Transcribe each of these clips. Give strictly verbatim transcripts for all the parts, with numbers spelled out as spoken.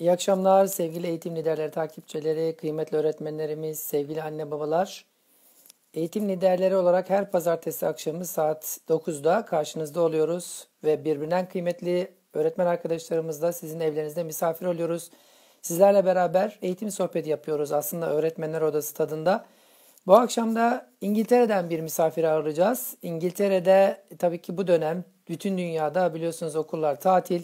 İyi akşamlar sevgili eğitim liderleri, takipçileri, kıymetli öğretmenlerimiz, sevgili anne babalar. Eğitim liderleri olarak her pazartesi akşamı saat dokuzda karşınızda oluyoruz ve birbirinden kıymetli öğretmen arkadaşlarımızla sizin evlerinizde misafir oluyoruz. Sizlerle beraber eğitim sohbeti yapıyoruz aslında öğretmenler odası tadında. Bu akşam da İngiltere'den bir misafir ağırlayacağız. İngiltere'de tabii ki bu dönem bütün dünyada biliyorsunuz okullar tatil.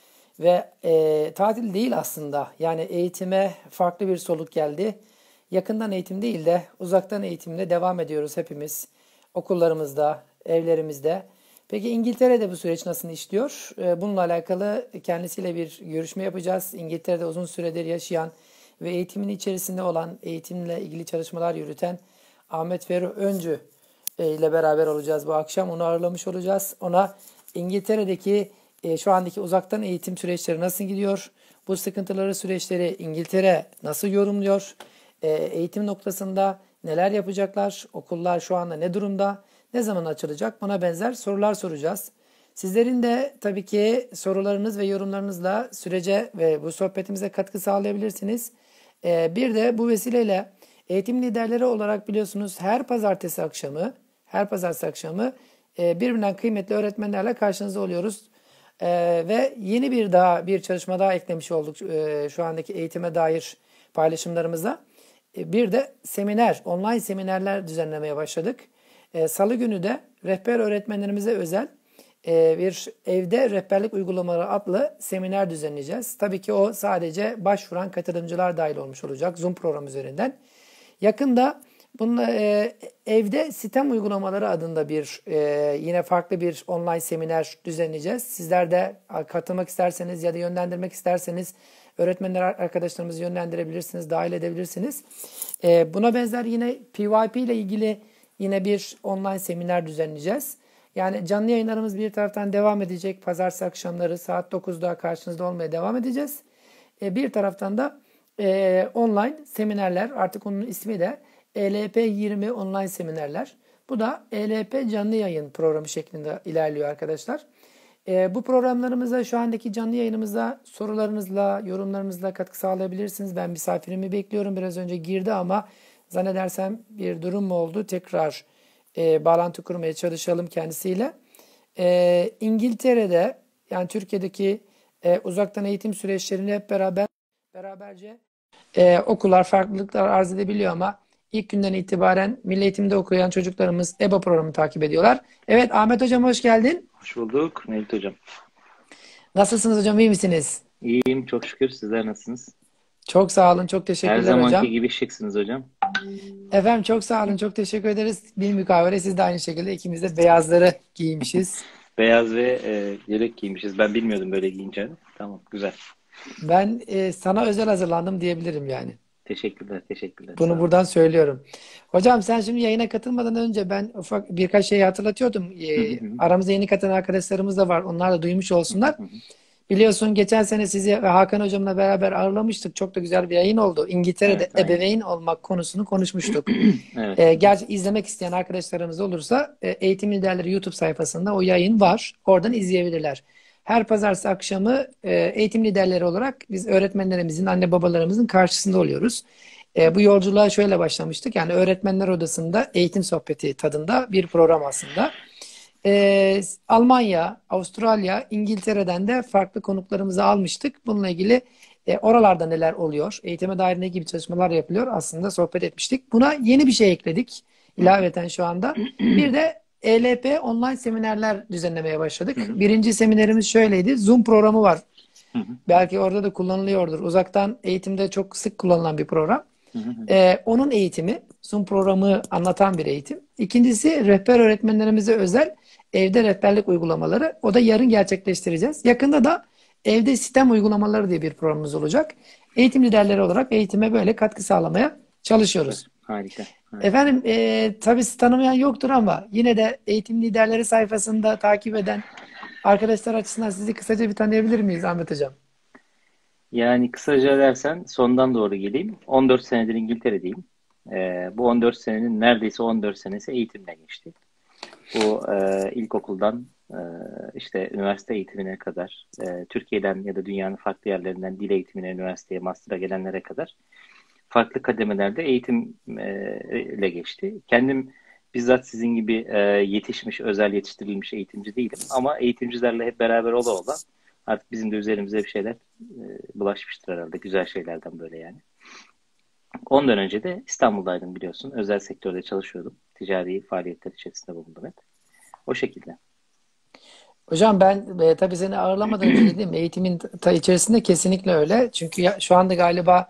Ve e, tatil değil aslında. Yani eğitime farklı bir soluk geldi. Yakından eğitim değil de uzaktan eğitimle devam ediyoruz hepimiz. Okullarımızda, evlerimizde. Peki İngiltere'de bu süreç nasıl işliyor? E, bununla alakalı kendisiyle bir görüşme yapacağız. İngiltere'de uzun süredir yaşayan ve eğitimin içerisinde olan, eğitimle ilgili çalışmalar yürüten Ahmet Ferruh Öncü e, ile beraber olacağız bu akşam. Onu ağırlamış olacağız. Ona İngiltere'deki E, şu andaki uzaktan eğitim süreçleri nasıl gidiyor? Bu sıkıntıları, süreçleri İngiltere nasıl yorumluyor? E, eğitim noktasında neler yapacaklar? Okullar şu anda ne durumda? Ne zaman açılacak? Buna benzer sorular soracağız. Sizlerin de tabii ki sorularınız ve yorumlarınızla sürece ve bu sohbetimize katkı sağlayabilirsiniz. E, bir de bu vesileyle eğitim liderleri olarak biliyorsunuz her pazartesi akşamı, her pazartesi akşamı e, birbirinden kıymetli öğretmenlerle karşınızda oluyoruz. Ee, ve yeni bir daha bir çalışma daha eklemiş olduk e, şu andaki eğitime dair paylaşımlarımıza. E, bir de seminer, online seminerler düzenlemeye başladık. E, Salı günü de rehber öğretmenlerimize özel e, bir evde rehberlik uygulamaları adlı seminer düzenleyeceğiz. Tabii ki o sadece başvuran katılımcılar dahil olmuş olacak Zoom program üzerinden. Yakında bununla, e, evde sistem uygulamaları adında bir e, yine farklı bir online seminer düzenleyeceğiz. Sizler de katılmak isterseniz ya da yönlendirmek isterseniz öğretmenler arkadaşlarımızı yönlendirebilirsiniz, dahil edebilirsiniz. E, buna benzer yine P Y P ile ilgili yine bir online seminer düzenleyeceğiz. Yani canlı yayınlarımız bir taraftan devam edecek. Pazartesi akşamları saat dokuzda karşınızda olmaya devam edeceğiz. E, bir taraftan da e, online seminerler, artık onun ismi de E L P yirmi online seminerler. Bu da E L P canlı yayın programı şeklinde ilerliyor arkadaşlar. E, bu programlarımıza şu andaki canlı yayınımıza sorularınızla, yorumlarınızla katkı sağlayabilirsiniz. Ben misafirimi bekliyorum. Biraz önce girdi ama zannedersem bir durum mu oldu? Tekrar e, bağlantı kurmaya çalışalım kendisiyle. E, İngiltere'de yani Türkiye'deki e, uzaktan eğitim süreçlerini hep beraber beraberce e, okullar farklılıklar arz edebiliyor ama ilk günden itibaren Milli Eğitim'de okuyan çocuklarımız E B A programını takip ediyorlar. Evet Ahmet Hocam hoş geldin. Hoş bulduk Mevlüt Hocam. Nasılsınız hocam, iyi misiniz? İyiyim çok şükür. Sizler nasılsınız? Çok sağ olun, çok Her teşekkürler zamanki hocam. gibi şıksınız hocam. Efendim çok sağ olun, çok teşekkür ederiz. Bir mukavele siz de aynı şekilde ikimiz de beyazları giymişiz. Beyaz ve e, yelek giymişiz. Ben bilmiyordum böyle giyineceğini. Tamam güzel. Ben e, sana özel hazırlandım diyebilirim yani. Teşekkürler teşekkürler Bunu sağ olun. buradan söylüyorum. Hocam sen şimdi yayına katılmadan önce ben ufak birkaç şey hatırlatıyordum. Hı E, hı hı. aramızda yeni katılan arkadaşlarımız da var. Onlar da duymuş Hı hı olsunlar. hı. Biliyorsun geçen sene sizi ve Hakan hocamla beraber ağırlamıştık. Çok da güzel bir yayın oldu. İngiltere'de Evet aynen. ebeveyn olmak konusunu konuşmuştuk. Evet. E, gerçi izlemek isteyen arkadaşlarımız olursa e, Eğitim Liderleri YouTube sayfasında o yayın var. Oradan izleyebilirler. Her pazartesi akşamı e, eğitim liderleri olarak biz öğretmenlerimizin, anne babalarımızın karşısında oluyoruz. E, bu yolculuğa şöyle başlamıştık. Yani öğretmenler odasında eğitim sohbeti tadında bir program aslında. E, Almanya, Avustralya, İngiltere'den de farklı konuklarımızı almıştık. Bununla ilgili e, oralarda neler oluyor, eğitime dair ne gibi çalışmalar yapılıyor aslında sohbet etmiştik. Buna yeni bir şey ekledik ilaveten şu anda. Bir de E L P online seminerler düzenlemeye başladık. Hı hı. Birinci seminerimiz şöyleydi. Zoom programı var. Hı hı. Belki orada da kullanılıyordur. Uzaktan eğitimde çok sık kullanılan bir program. Hı hı. Ee, onun eğitimi, Zoom programı anlatan bir eğitim. İkincisi rehber öğretmenlerimize özel evde rehberlik uygulamaları. O da yarın gerçekleştireceğiz. Yakında da evde sistem uygulamaları diye bir programımız olacak. Eğitim liderleri olarak eğitime böyle katkı sağlamaya Süper. çalışıyoruz. Harika. Harika. Efendim e, tabii sizi tanımayan yoktur ama yine de eğitim liderleri sayfasında takip eden arkadaşlar açısından sizi kısaca bir tanıyabilir miyiz Ahmet Hocam? Yani kısaca dersen sondan doğru geleyim. on dört senedir İngiltere'deyim. Ee, bu on dört senenin neredeyse on dört senesi eğitimle geçti. Bu e, ilkokuldan e, işte üniversite eğitimine kadar, e, Türkiye'den ya da dünyanın farklı yerlerinden dil eğitimine, üniversiteye, master'a gelenlere kadar farklı kademelerde eğitimle geçti. Kendim bizzat sizin gibi e, yetişmiş, özel yetiştirilmiş eğitimci değilim. Ama eğitimcilerle hep beraber ola ola artık bizim de üzerimize bir şeyler e, bulaşmıştır herhalde. Güzel şeylerden böyle yani. Ondan önce de İstanbul'daydım biliyorsun. Özel sektörde çalışıyordum. Ticari faaliyetler içerisinde bulundum hep. O şekilde. Hocam ben e, tabii seni ağırlamadan önce dedim eğitimin ta içerisinde kesinlikle öyle. Çünkü ya, şu anda galiba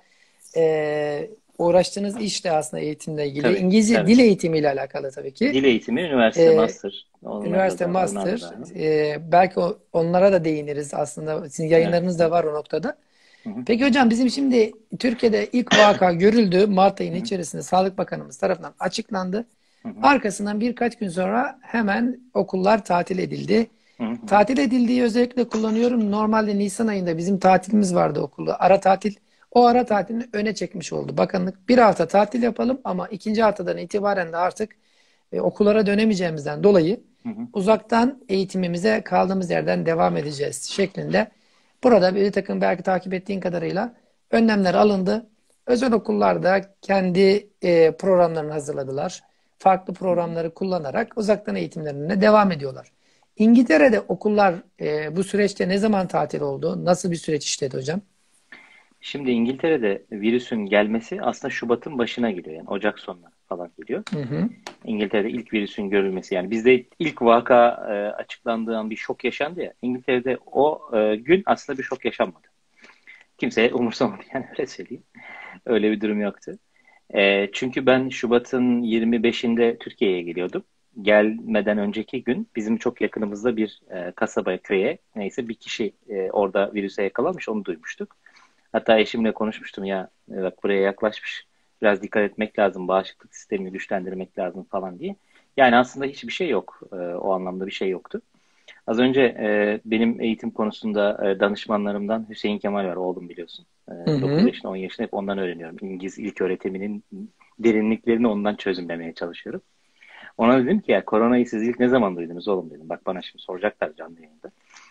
e, uğraştığınız iş de aslında eğitimle ilgili. Tabii, İngilizce tabii. dil eğitimiyle alakalı tabii ki. Dil eğitimi, üniversite, E, master. Onlarla Üniversite da, onlarla master. da. E, belki o- onlara da değiniriz aslında. Sizin Evet, yayınlarınız da evet. var o noktada. Hı hı, Peki hocam bizim şimdi Türkiye'de ilk vaka görüldü. Mart ayının hı hı, içerisinde Sağlık Bakanımız tarafından açıklandı. hı hı, Arkasından birkaç gün sonra hemen okullar tatil edildi. hı hı, Tatil edildiği özellikle kullanıyorum. Normalde Nisan ayında bizim tatilimiz vardı okulda. Ara tatil. O ara tatilini öne çekmiş oldu. Bakanlık bir hafta tatil yapalım ama ikinci haftadan itibaren de artık e, okullara dönemeyeceğimizden dolayı hı hı. uzaktan eğitimimize kaldığımız yerden devam edeceğiz şeklinde. Burada bir takım belki takip ettiğin kadarıyla önlemler alındı. Özel okullarda kendi e, programlarını hazırladılar. Farklı programları kullanarak uzaktan eğitimlerine devam ediyorlar. İngiltere'de okullar e, bu süreçte ne zaman tatil oldu? Nasıl bir süreç işledi hocam? Şimdi İngiltere'de virüsün gelmesi aslında Şubat'ın başına geliyor. Yani Ocak sonuna falan geliyor. Hı hı. İngiltere'de ilk virüsün görülmesi. Yani bizde ilk vaka e, açıklandığı an bir şok yaşandı ya. İngiltere'de o e, gün aslında bir şok yaşanmadı. Kimse umursamadı yani öyle söyleyeyim. Öyle bir durum yoktu. E, çünkü ben Şubat'ın yirmi beşinde Türkiye'ye geliyordum. Gelmeden önceki gün bizim çok yakınımızda bir e, kasabaya, köye neyse bir kişi e, orada virüse yakalanmış onu duymuştuk. Hatta eşimle konuşmuştum ya e, bak buraya yaklaşmış biraz dikkat etmek lazım bağışıklık sistemini güçlendirmek lazım falan diye. Yani aslında hiçbir şey yok. E, o anlamda bir şey yoktu. Az önce e, benim eğitim konusunda e, danışmanlarımdan Hüseyin Kemal var oğlum biliyorsun. E, Hı dokuz hı. yaşında on yaşında hep ondan öğreniyorum. İngiliz ilk öğretiminin derinliklerini ondan çözümlemeye çalışıyorum. Ona dedim ki ya koronayı siz ilk ne zaman duydunuz oğlum dedim. Bak bana şimdi soracaklar canlı yayında.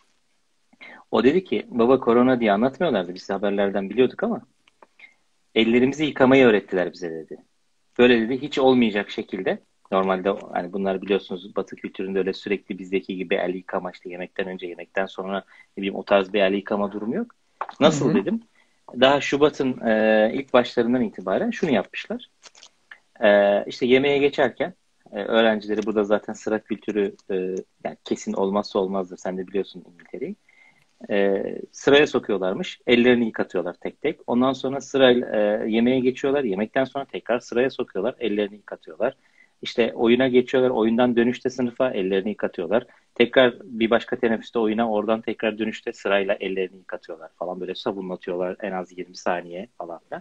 O dedi ki baba korona diye anlatmıyorlardı biz haberlerden biliyorduk ama ellerimizi yıkamayı öğrettiler bize dedi. Böyle dedi hiç olmayacak şekilde normalde hani bunlar biliyorsunuz Batı kültüründe öyle sürekli bizdeki gibi el yıkama işte yemekten önce yemekten sonra ne bileyim o tarz bir el yıkama durumu yok. Hı Nasıl hı. dedim? Daha Şubat'ın e, ilk başlarından itibaren şunu yapmışlar. E, işte yemeğe geçerken e, öğrencileri burada zaten sıra kültürü e, yani kesin olmazsa olmazdır. Sen de biliyorsun İngiltere'yi. E, sıraya sokuyorlarmış. Ellerini yıkatıyorlar tek tek. Ondan sonra sırayla e, yemeğe geçiyorlar. Yemekten sonra tekrar sıraya sokuyorlar. Ellerini yıkatıyorlar. İşte oyuna geçiyorlar. Oyundan dönüşte sınıfa ellerini yıkatıyorlar. Tekrar bir başka teneffüste oyuna oradan tekrar dönüşte sırayla ellerini yıkatıyorlar falan. Böyle sabunlatıyorlar en az yirmi saniye falan filan.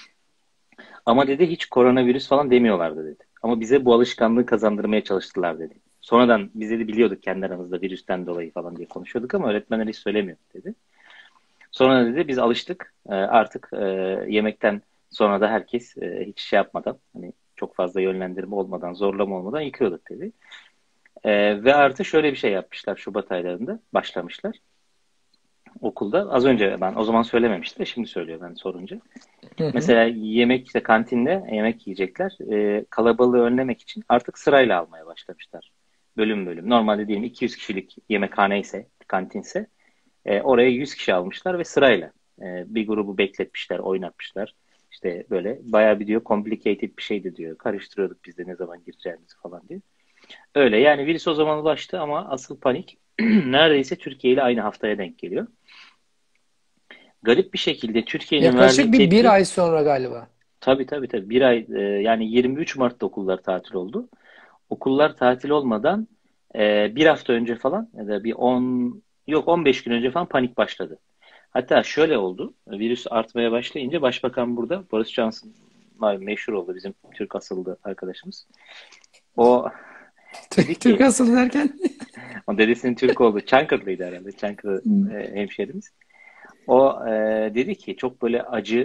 Ama dedi hiç koronavirüs falan demiyorlardı dedi. Ama bize bu alışkanlığı kazandırmaya çalıştılar dedi. Sonradan biz de biliyorduk kendi aramızda virüsten dolayı falan diye konuşuyorduk ama öğretmenler hiç söylemiyor dedi. Sonra dedi biz alıştık. E, artık e, yemekten sonra da herkes e, hiç şey yapmadan hani çok fazla yönlendirme olmadan, zorlama olmadan yıkıyorduk dedi. E, ve artı şöyle bir şey yapmışlar Şubat aylarında başlamışlar okulda. Az önce ben o zaman söylememiştim de şimdi söylüyor ben sorunca. Hı hı. Mesela yemek işte kantinde yemek yiyecekler. E, kalabalığı önlemek için artık sırayla almaya başlamışlar. Bölüm bölüm. Normalde diyelim iki yüz kişilik yemekhane ise, kantinse e, oraya yüz kişi almışlar ve sırayla e, bir grubu bekletmişler, oynatmışlar. İşte böyle bayağı bir diyor complicated bir şeydi diyor. Karıştırıyorduk biz de ne zaman gireceğimizi falan diyor. Öyle yani virüs o zaman ulaştı ama asıl panik neredeyse Türkiye ile aynı haftaya denk geliyor. Garip bir şekilde Türkiye'nin verdiği Yaklaşık bir bir tepki ay sonra galiba. tabii tabii tabii bir ay e, yani yirmi üç Mart'ta okullar tatil oldu. Okullar tatil olmadan e, bir hafta önce falan ya da bir on yok on beş gün önce falan panik başladı. Hatta şöyle oldu. Virüs artmaya başlayınca başbakan burada Boris Johnson malum meşhur oldu bizim Türk asıllı arkadaşımız. O dedi Türk, Türk ki asıllı derken. o dedesinin Türk olduğu Çankırılıydı herhalde. Çankırı e, hemşerimiz. O e, dedi ki çok böyle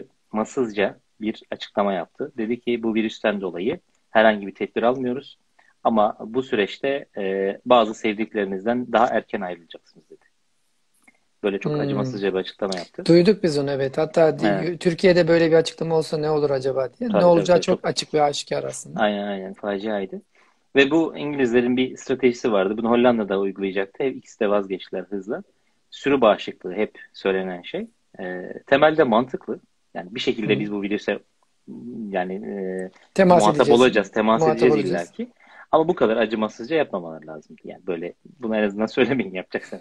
acımasızca bir açıklama yaptı. Dedi ki bu virüsten dolayı herhangi bir tedbir almıyoruz. Ama bu süreçte e, bazı sevdiklerinizden daha erken ayrılacaksınız dedi. Böyle çok Hmm. acımasızca bir açıklama yaptı. Duyduk biz onu, evet. Hatta Evet, di- Türkiye'de böyle bir açıklama olsa ne olur acaba diye. Ne tabii tabii olacağı tabii çok çok açık ve aşikar aslında. aynen aynen faciaydı. Ve bu İngilizlerin bir stratejisi vardı. Bunu Hollanda'da uygulayacaktı. Hep ikisi de vazgeçtiler hızla. Sürü bağışıklığı hep söylenen şey. E, temelde mantıklı. Yani bir şekilde Hı. biz bu virüse yani e, Temas muhatap edeceğiz. olacağız, temas Muhatap edeceğiz olacağız. illaki. Ama bu kadar acımasızca yapmamaları lazımdı. Yani böyle bunu en azından söylemeyin yapacaksanız.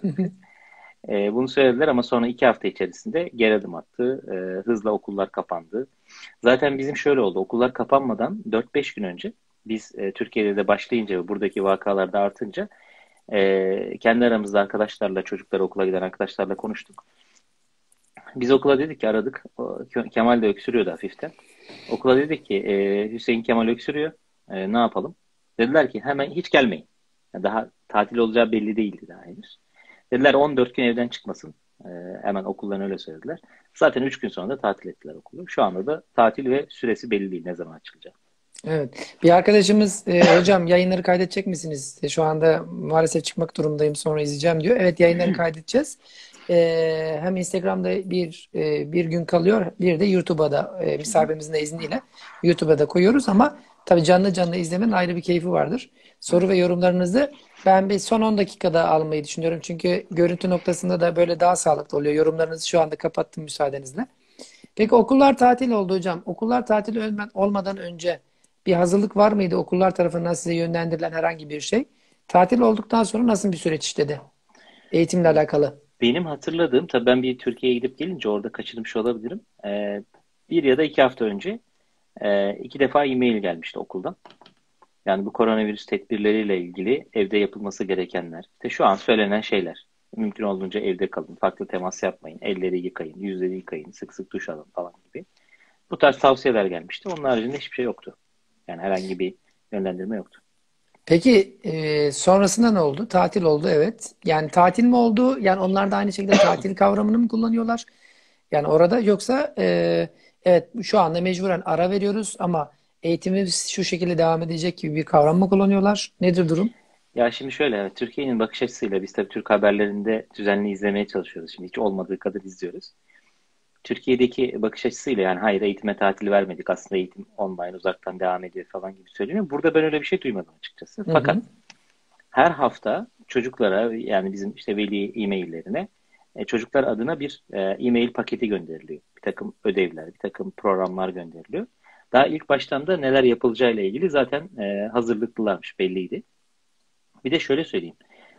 E, bunu söylediler ama sonra iki hafta içerisinde geri adım attı. E, hızla okullar kapandı. Zaten bizim şöyle oldu. Okullar kapanmadan dört beş gün önce biz e, Türkiye'de de başlayınca ve buradaki vakalar da artınca e, kendi aramızda arkadaşlarla, çocuklar okula giden arkadaşlarla konuştuk. Biz okula dedik ki aradık. O, Kemal de öksürüyordu hafiften. Okula dedik ki e, Hüseyin Kemal öksürüyor. E, ne yapalım? Dediler ki hemen hiç gelmeyin. Yani daha tatil olacağı belli değildi daha henüz. Dediler on dört gün evden çıkmasın. E, hemen okuldan öyle söylediler. Zaten üç gün sonra da tatil ettiler okulu. Şu anda da tatil ve süresi belli değil ne zaman açılacak. Evet. Bir arkadaşımız e, hocam yayınları kaydedecek misiniz? E, Şu anda maalesef çıkmak durumundayım, sonra izleyeceğim diyor. Evet, yayınları kaydedeceğiz. E, hem Instagram'da bir e, bir gün kalıyor, bir de YouTube'a da e, misafirimizin de izniyle YouTube'a da koyuyoruz ama tabii canlı canlı izlemenin ayrı bir keyfi vardır. Soru ve yorumlarınızı ben bir son on dakikada almayı düşünüyorum. Çünkü görüntü noktasında da böyle daha sağlıklı oluyor. Yorumlarınızı şu anda kapattım müsaadenizle. Peki okullar tatil oldu hocam. Okullar tatil olma- olmadan önce bir hazırlık var mıydı okullar tarafından size yönlendirilen herhangi bir şey? Tatil olduktan sonra nasıl bir süreç işledi? Eğitimle alakalı. Benim hatırladığım, tabii ben bir Türkiye'ye gidip gelince orada kaçırmış olabilirim. E, bir ya da iki hafta önce e, iki defa e-mail gelmişti okuldan. Yani bu koronavirüs tedbirleriyle ilgili evde yapılması gerekenler. İşte şu an söylenen şeyler. Mümkün olduğunca evde kalın, farklı temas yapmayın, elleri yıkayın, yüzleri yıkayın, sık sık duş alın falan gibi. Bu tarz tavsiyeler gelmişti. Onun haricinde hiçbir şey yoktu. Yani herhangi bir yönlendirme yoktu. Peki e, sonrasında ne oldu? Tatil oldu, evet. Yani tatil mi oldu? Yani onlar da aynı şekilde tatil kavramını mı kullanıyorlar? Yani orada yoksa e, evet şu anda mecburen ara veriyoruz ama eğitimimiz şu şekilde devam edecek gibi bir kavram mı kullanıyorlar? Nedir durum? Ya şimdi şöyle, evet, Türkiye'nin bakış açısıyla biz tabii Türk haberlerinde düzenli izlemeye çalışıyoruz. Şimdi hiç olmadığı kadar izliyoruz. Türkiye'deki bakış açısıyla yani hayır eğitime tatil vermedik, aslında eğitim online uzaktan devam ediyor falan gibi söyleniyor. Burada ben öyle bir şey duymadım açıkçası. Hı Fakat hı. her hafta çocuklara yani bizim işte veli e-maillerine e, çocuklar adına bir e, e-mail paketi gönderiliyor. Bir takım ödevler, bir takım programlar gönderiliyor. Daha ilk baştan da neler yapılacağıyla ilgili zaten e, hazırlıklılarmış belliydi. Bir de şöyle söyleyeyim.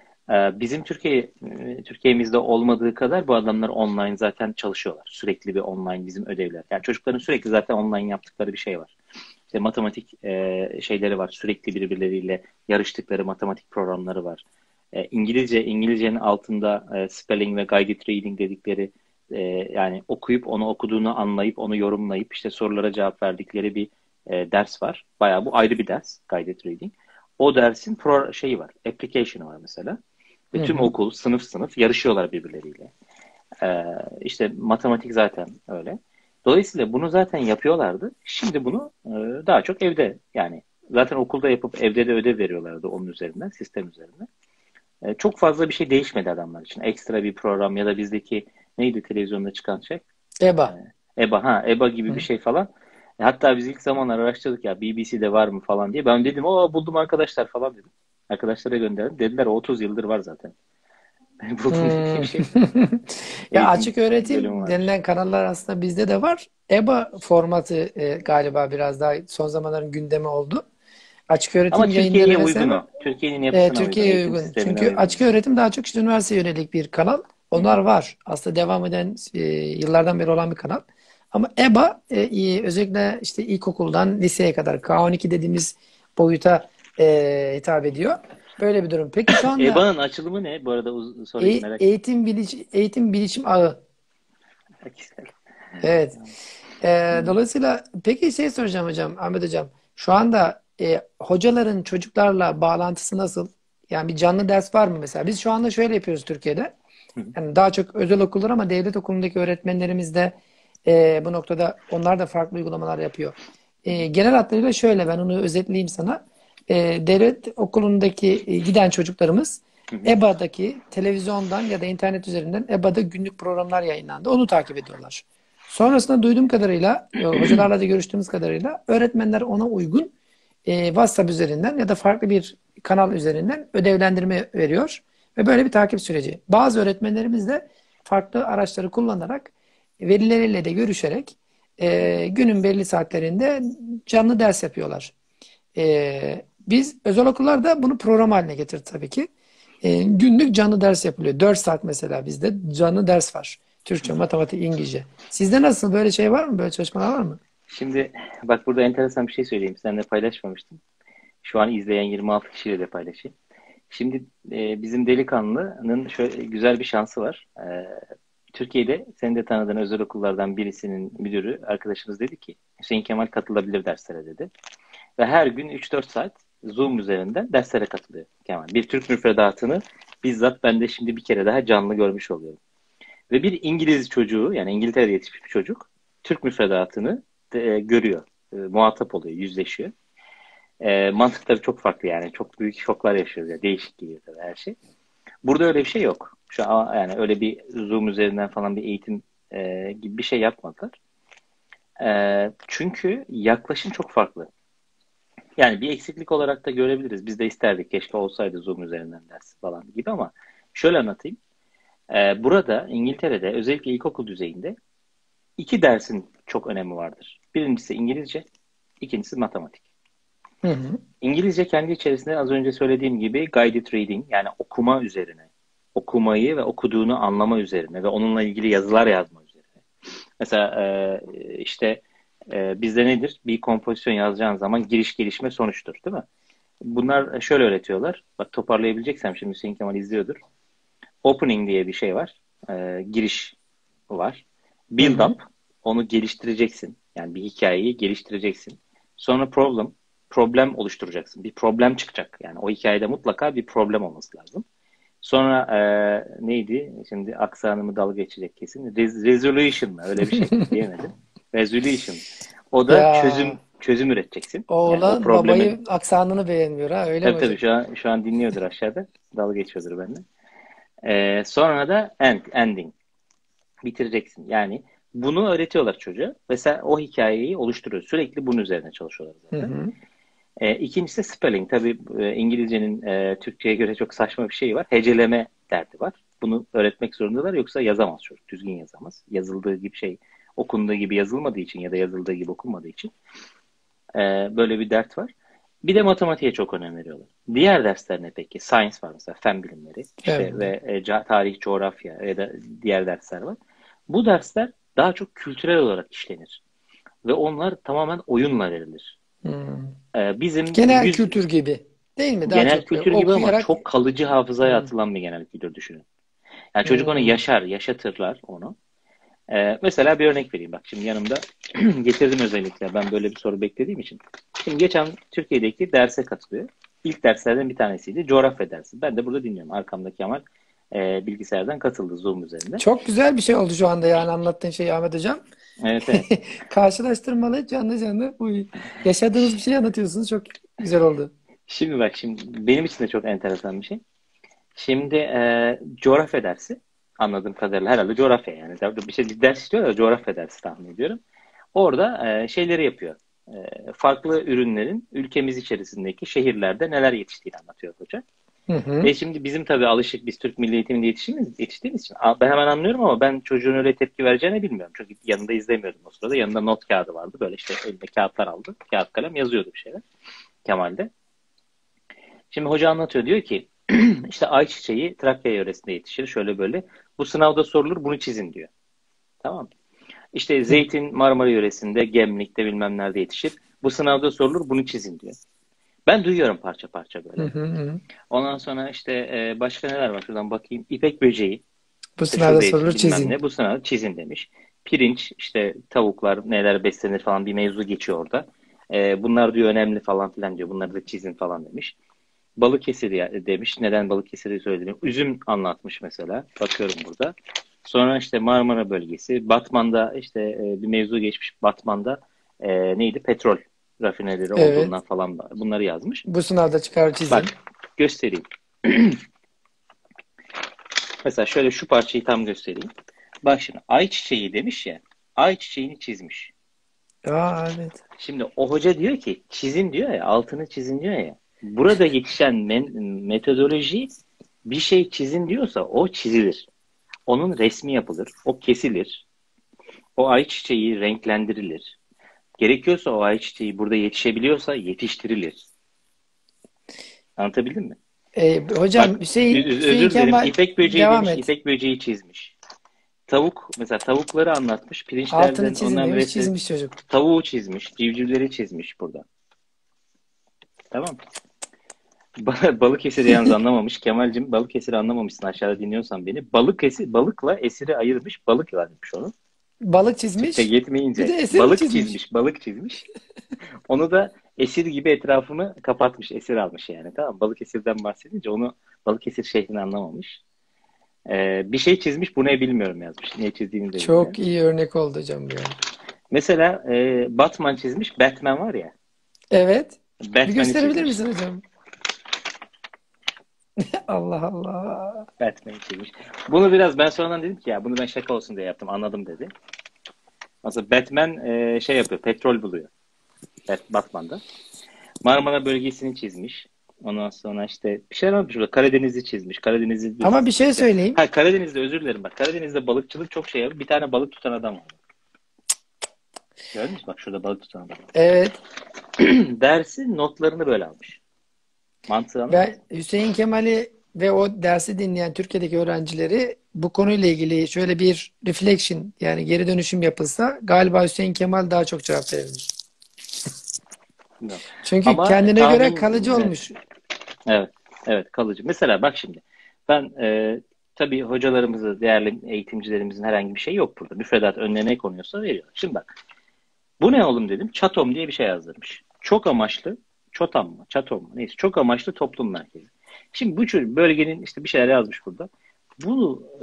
E, bizim Türkiye e, Türkiye'mizde olmadığı kadar bu adamlar online zaten çalışıyorlar. Sürekli bir online bizim ödevler. Yani çocukların sürekli zaten online yaptıkları bir şey var. İşte matematik e, şeyleri var. Sürekli birbirleriyle yarıştıkları matematik programları var. E, İngilizce, İngilizcenin altında e, spelling ve guided reading dedikleri e, yani okuyup onu okuduğunu anlayıp onu yorumlayıp işte sorulara cevap verdikleri bir e, ders var. Bayağı bu ayrı bir ders, guided reading. O dersin pro şeyi var, application'ı var mesela. Ve Hı tüm hı. okul sınıf sınıf yarışıyorlar birbirleriyle. Ee, işte matematik zaten öyle. Dolayısıyla bunu zaten yapıyorlardı. Şimdi bunu e, daha çok evde yani zaten okulda yapıp evde de ödev veriyorlardı onun üzerinden, sistem üzerinden. E, çok fazla bir şey değişmedi adamlar için. Ekstra bir program ya da bizdeki neydi televizyonda çıkan şey? E, EBA. EBA, ha EBA gibi bir Hı. şey falan. E, hatta biz ilk zamanlar araştırdık ya B B C'de var mı falan diye. Ben dedim o buldum arkadaşlar falan dedim. Arkadaşlara gönderdim. Dediler o otuz yıldır var zaten. Buldum dediğim Hmm. şey. Ya Eğitim açık bölümü öğretim varmış. denilen kanallar aslında bizde de var. EBA formatı e, galiba biraz daha son zamanların gündemi oldu. Açık Ama öğretim yayınları Türkiye'ye uygun vesaire o. Türkiye'nin e, yapısına uygun, Türkiye'ye eğitim uygun. sistemine Çünkü uygun açık yani. öğretim daha çok işte üniversiteye yönelik bir kanal. Hı Onlar hı. var. Aslında devam eden e, yıllardan beri olan bir kanal. Ama EBA e, e, özellikle işte ilkokuldan liseye kadar K on iki dediğimiz boyuta e, hitap ediyor. Böyle bir durum. Peki şu anda EBA'nın açılımı ne? Bu arada uz- sorayım e- merak ettim. eğitim biliş, eğitim bilişim ağı. Evet. Ee, Hı. dolayısıyla peki şey soracağım hocam, Ahmet hocam. Şu anda e, hocaların çocuklarla bağlantısı nasıl? Yani bir canlı ders var mı mesela? Biz şu anda şöyle yapıyoruz Türkiye'de. Hı. Yani daha çok özel okullar ama devlet okulundaki öğretmenlerimiz de e, bu noktada onlar da farklı uygulamalar yapıyor. Hı. E, genel hatlarıyla şöyle ben onu özetleyeyim sana. e, devlet okulundaki e, giden çocuklarımız Hı hı. E B A'daki televizyondan ya da internet üzerinden E B A'da günlük programlar yayınlandı. Onu takip ediyorlar. Sonrasında duyduğum kadarıyla, e, hocalarla da görüştüğümüz kadarıyla öğretmenler ona uygun e, WhatsApp üzerinden ya da farklı bir kanal üzerinden ödevlendirme veriyor ve böyle bir takip süreci. Bazı öğretmenlerimiz de farklı araçları kullanarak velileriyle de görüşerek Hı hı. e, günün belli saatlerinde canlı ders yapıyorlar. E, biz özel okullarda bunu program haline getirdi tabii ki. E, günlük canlı ders yapılıyor. dört saat mesela bizde canlı ders var. Türkçe, matematik, İngilizce. Sizde nasıl böyle şey var mı? Böyle çalışmalar var mı? Şimdi bak burada enteresan bir şey söyleyeyim. Seninle paylaşmamıştım. Şu an izleyen yirmi altı kişiyle de paylaşayım. Şimdi e, bizim delikanlının şöyle güzel bir şansı var. E, Türkiye'de senin de tanıdığın özel okullardan birisinin müdürü arkadaşımız dedi ki Hüseyin Kemal katılabilir derslere dedi. Ve her gün üç dört saat Zoom üzerinden derslere katılıyor Kemal. Bir Türk müfredatını bizzat ben de şimdi bir kere daha canlı görmüş oluyorum. Ve bir İngiliz çocuğu yani İngiltere'de yetişmiş bir çocuk Türk müfredatını de, görüyor. E, muhatap oluyor, yüzleşiyor. E, mantıkları çok farklı yani. Çok büyük şoklar yaşıyoruz. Ya. Değişik geliyor tabii her şey. Burada öyle bir şey yok. Şu an yani öyle bir Zoom üzerinden falan bir eğitim e, gibi bir şey yapmadılar. E, çünkü yaklaşım çok farklı. Yani bir eksiklik olarak da görebiliriz. Biz de isterdik keşke olsaydı Zoom üzerinden ders falan gibi ama şöyle anlatayım. E, burada İngiltere'de özellikle ilkokul düzeyinde iki dersin çok önemi vardır. Birincisi İngilizce, ikincisi matematik. Hı hı. İngilizce kendi içerisinde az önce söylediğim gibi guided reading yani okuma üzerine, okumayı ve okuduğunu anlama üzerine ve onunla ilgili yazılar yazma üzerine. Mesela e, işte e, bizde nedir? Bir kompozisyon yazacağın zaman giriş gelişme sonuçtur, değil mi? Bunlar şöyle öğretiyorlar. Bak toparlayabileceksem şimdi Hüseyin Kemal izliyordur. Opening diye bir şey var. E, giriş var. Hı Build hı. up, onu geliştireceksin. Yani bir hikayeyi geliştireceksin. Sonra problem, problem oluşturacaksın. Bir problem çıkacak. Yani o hikayede mutlaka bir problem olması lazım. Sonra e, neydi? Şimdi aksanımı dalga geçecek kesin. Res- resolution mı? Öyle bir şey. Diyemedim. Resolution. O da Ya çözüm çözüm üreteceksin. Yani o oğlan problemin babayı aksanını beğenmiyor ha öyle mi tabii hocam? tabii şu an şu an dinliyordur aşağıda. Dalga geçiyordur benimle. E, sonra da end, ending. Bitireceksin. Yani bunu öğretiyorlar çocuğa. Mesela o hikayeyi oluşturuyor. Sürekli bunun üzerine çalışıyorlar Hı zaten. hı. E, ikincisi spelling. Tabii e, İngilizcenin e, Türkçe'ye göre çok saçma bir şeyi var. Heceleme derdi var. Bunu öğretmek zorundalar yoksa yazamaz çocuk. Düzgün yazamaz. Yazıldığı gibi şey okunduğu gibi yazılmadığı için ya da yazıldığı gibi okunmadığı için e, böyle bir dert var. Bir de matematiğe çok önem veriyorlar. Diğer dersler ne peki? Science var mesela, fen bilimleri işte Evet. ve e, ca- tarih, coğrafya ya da diğer dersler var. Bu dersler daha çok kültürel olarak işlenir ve onlar tamamen oyunla verilir. Hmm. E, bizim Genel yüz kültür gibi değil mi? Daha genel çok böyle kültür gibi ama okuyarak. çok kalıcı hafızaya Hmm. atılan bir genel kültür düşünün. Yani çocuk onu Hmm. yaşar, yaşatırlar onu. Ee, mesela bir örnek vereyim bak şimdi yanımda getirdim özellikle ben böyle bir soru beklediğim için. Şimdi geçen Türkiye'deki derse katılıyor. İlk derslerden bir tanesiydi coğrafya dersi. Ben de burada dinliyorum. Arkamda Kemal e, bilgisayardan katıldı Zoom üzerinde. Çok güzel bir şey oldu şu anda yani anlattığın şey Ahmet hocam. Evet evet. Karşılaştırmalı canlı canlı bu yaşadığınız bir şey anlatıyorsunuz. Çok güzel oldu. Şimdi bak şimdi benim için de çok enteresan bir şey. Şimdi e, coğrafya dersi anladığım kadarıyla herhalde coğrafya yani. Bir şey bir ders istiyor da coğrafya dersi tahmin ediyorum. Orada e, şeyleri yapıyor. E, farklı ürünlerin ülkemiz içerisindeki şehirlerde neler yetiştiğini anlatıyor hoca. Hı hı. E şimdi bizim tabii alışık biz Türk Milli Eğitiminde yetiştiğimiz, yetiştiğimiz için ben hemen anlıyorum ama ben çocuğun öyle tepki vereceğini bilmiyorum. Çünkü yanında izlemiyordum o sırada. Yanında not kağıdı vardı. Böyle işte elinde kağıtlar aldı. Kağıt kalem yazıyordu bir şeyler. Kemal'de. Şimdi hoca anlatıyor diyor ki işte ayçiçeği Trakya yöresinde yetişir. Şöyle böyle. Bu sınavda sorulur bunu çizin diyor. Tamam mı? İşte Hı zeytin Marmara yöresinde, Gemlik'te bilmem nerede yetişir. Bu sınavda sorulur bunu çizin diyor. Ben duyuyorum parça parça hı. böyle. Hı hı. Ondan sonra işte e, başka neler var şuradan bakayım. İpek böceği, Bu işte sınavda şurada sorulur yetişir bilmem çizin. ne. Bu sınavda çizin demiş. Pirinç, işte tavuklar neler beslenir falan bir mevzu geçiyor orada. E, bunlar diyor önemli falan filan diyor. Bunları da çizin falan demiş. Balıkesir ya- demiş. Neden Balıkesir'i söylediğini. Üzüm anlatmış mesela. Bakıyorum burada. Sonra işte Marmara bölgesi. Batman'da işte e, bir mevzu geçmiş. Batman'da e, neydi? Petrol. rafineleri Evet. olduğundan falan da bunları yazmış. Bu sınavda çıkar çizim. Bak göstereyim. Mesela şöyle şu parçayı tam göstereyim. Bak şimdi ayçiçeği demiş ya. Ayçiçeğini çizmiş. Aa evet. Şimdi o hoca diyor ki çizin diyor ya, altını çizin diyor ya. Burada geçen men- metodoloji bir şey çizin diyorsa o çizilir. Onun resmi yapılır. O kesilir. O ayçiçeği renklendirilir. Gerekiyorsa o ayçiçeği burada yetişebiliyorsa yetiştirilir. Anlatabildim mi? Ee, hocam Bak Hüseyin, öz- Hüseyin özür dilerim. Kemal İpek böceği devam demiş, et. İpek böceği çizmiş. Tavuk, mesela tavukları anlatmış. Altını Pirinçlerden çizin onların demiş, resmi, çizmiş çocuk. tavuğu çizmiş, civcivleri çizmiş burada. Tamam. Ba- Balıkesir'i yalnız anlamamış. Kemal'cim Balıkesir'i anlamamışsın aşağıda dinliyorsan beni. Balıkesir, balıkla esiri ayırmış. Balık vermiş onu. Balık İşte çizmiş. Bir de yetmeyince esir mi balık çizmiş? çizmiş, balık çizmiş. Onu da esir gibi etrafını kapatmış, esir almış yani. Tamam, Balıkesir'den bahsedince onu Balıkesir şehrini anlamamış. Ee, bir şey çizmiş, bu ne bilmiyorum yazmış. Ne çizdiğini de bilmiyor. Çok iyi örnek oldu hocam bu ya. Mesela e, Batman çizmiş, Batman var ya. Evet. Bir Batman'i gösterebilir çizmiş. misin hocam? Allah Allah. Batman'i çizmiş. Bunu biraz ben sonradan dedim ki ya bunu ben şaka olsun diye yaptım, anladım dedi. Mesela Batman e, şey yapıyor, petrol buluyor. Bat- Batman'da. Marmara bölgesini çizmiş. Ondan sonra işte bir şeyler yapmış burada. Karadeniz'i çizmiş. Karadeniz'i Ama bir şey işte. söyleyeyim. Ha Karadeniz'de özür dilerim bak. Karadeniz'de balıkçılık çok şey yapıyor. Bir tane balık tutan adam var. Gördün mü? Bak şurada balık tutan adam var. Evet. Dersi notlarını böyle almış. Mantığı anladın mı? Ben Hüseyin Kemal'i ve o dersi dinleyen Türkiye'deki öğrencileri bu konuyla ilgili şöyle bir reflection yani geri dönüşüm yapılsa galiba Hüseyin Kemal daha çok cevap verir. Yok. Çünkü Ama kendine göre tahmin kalıcı evet, olmuş. evet, evet kalıcı. Mesela bak şimdi ben e, tabii hocalarımızı, değerli eğitimcilerimizin herhangi bir şey yok burada. Müfredat önüne ne konuyorsa veriyor. Şimdi bak bu ne oğlum dedim. ÇATOM diye bir şey yazdırmış. Çok amaçlı, ÇOTAM mı, ÇATOM mu neyse çok amaçlı toplum merkezi. Şimdi bu çocuk bölgenin işte bir şeyler yazmış burada. Bunu e,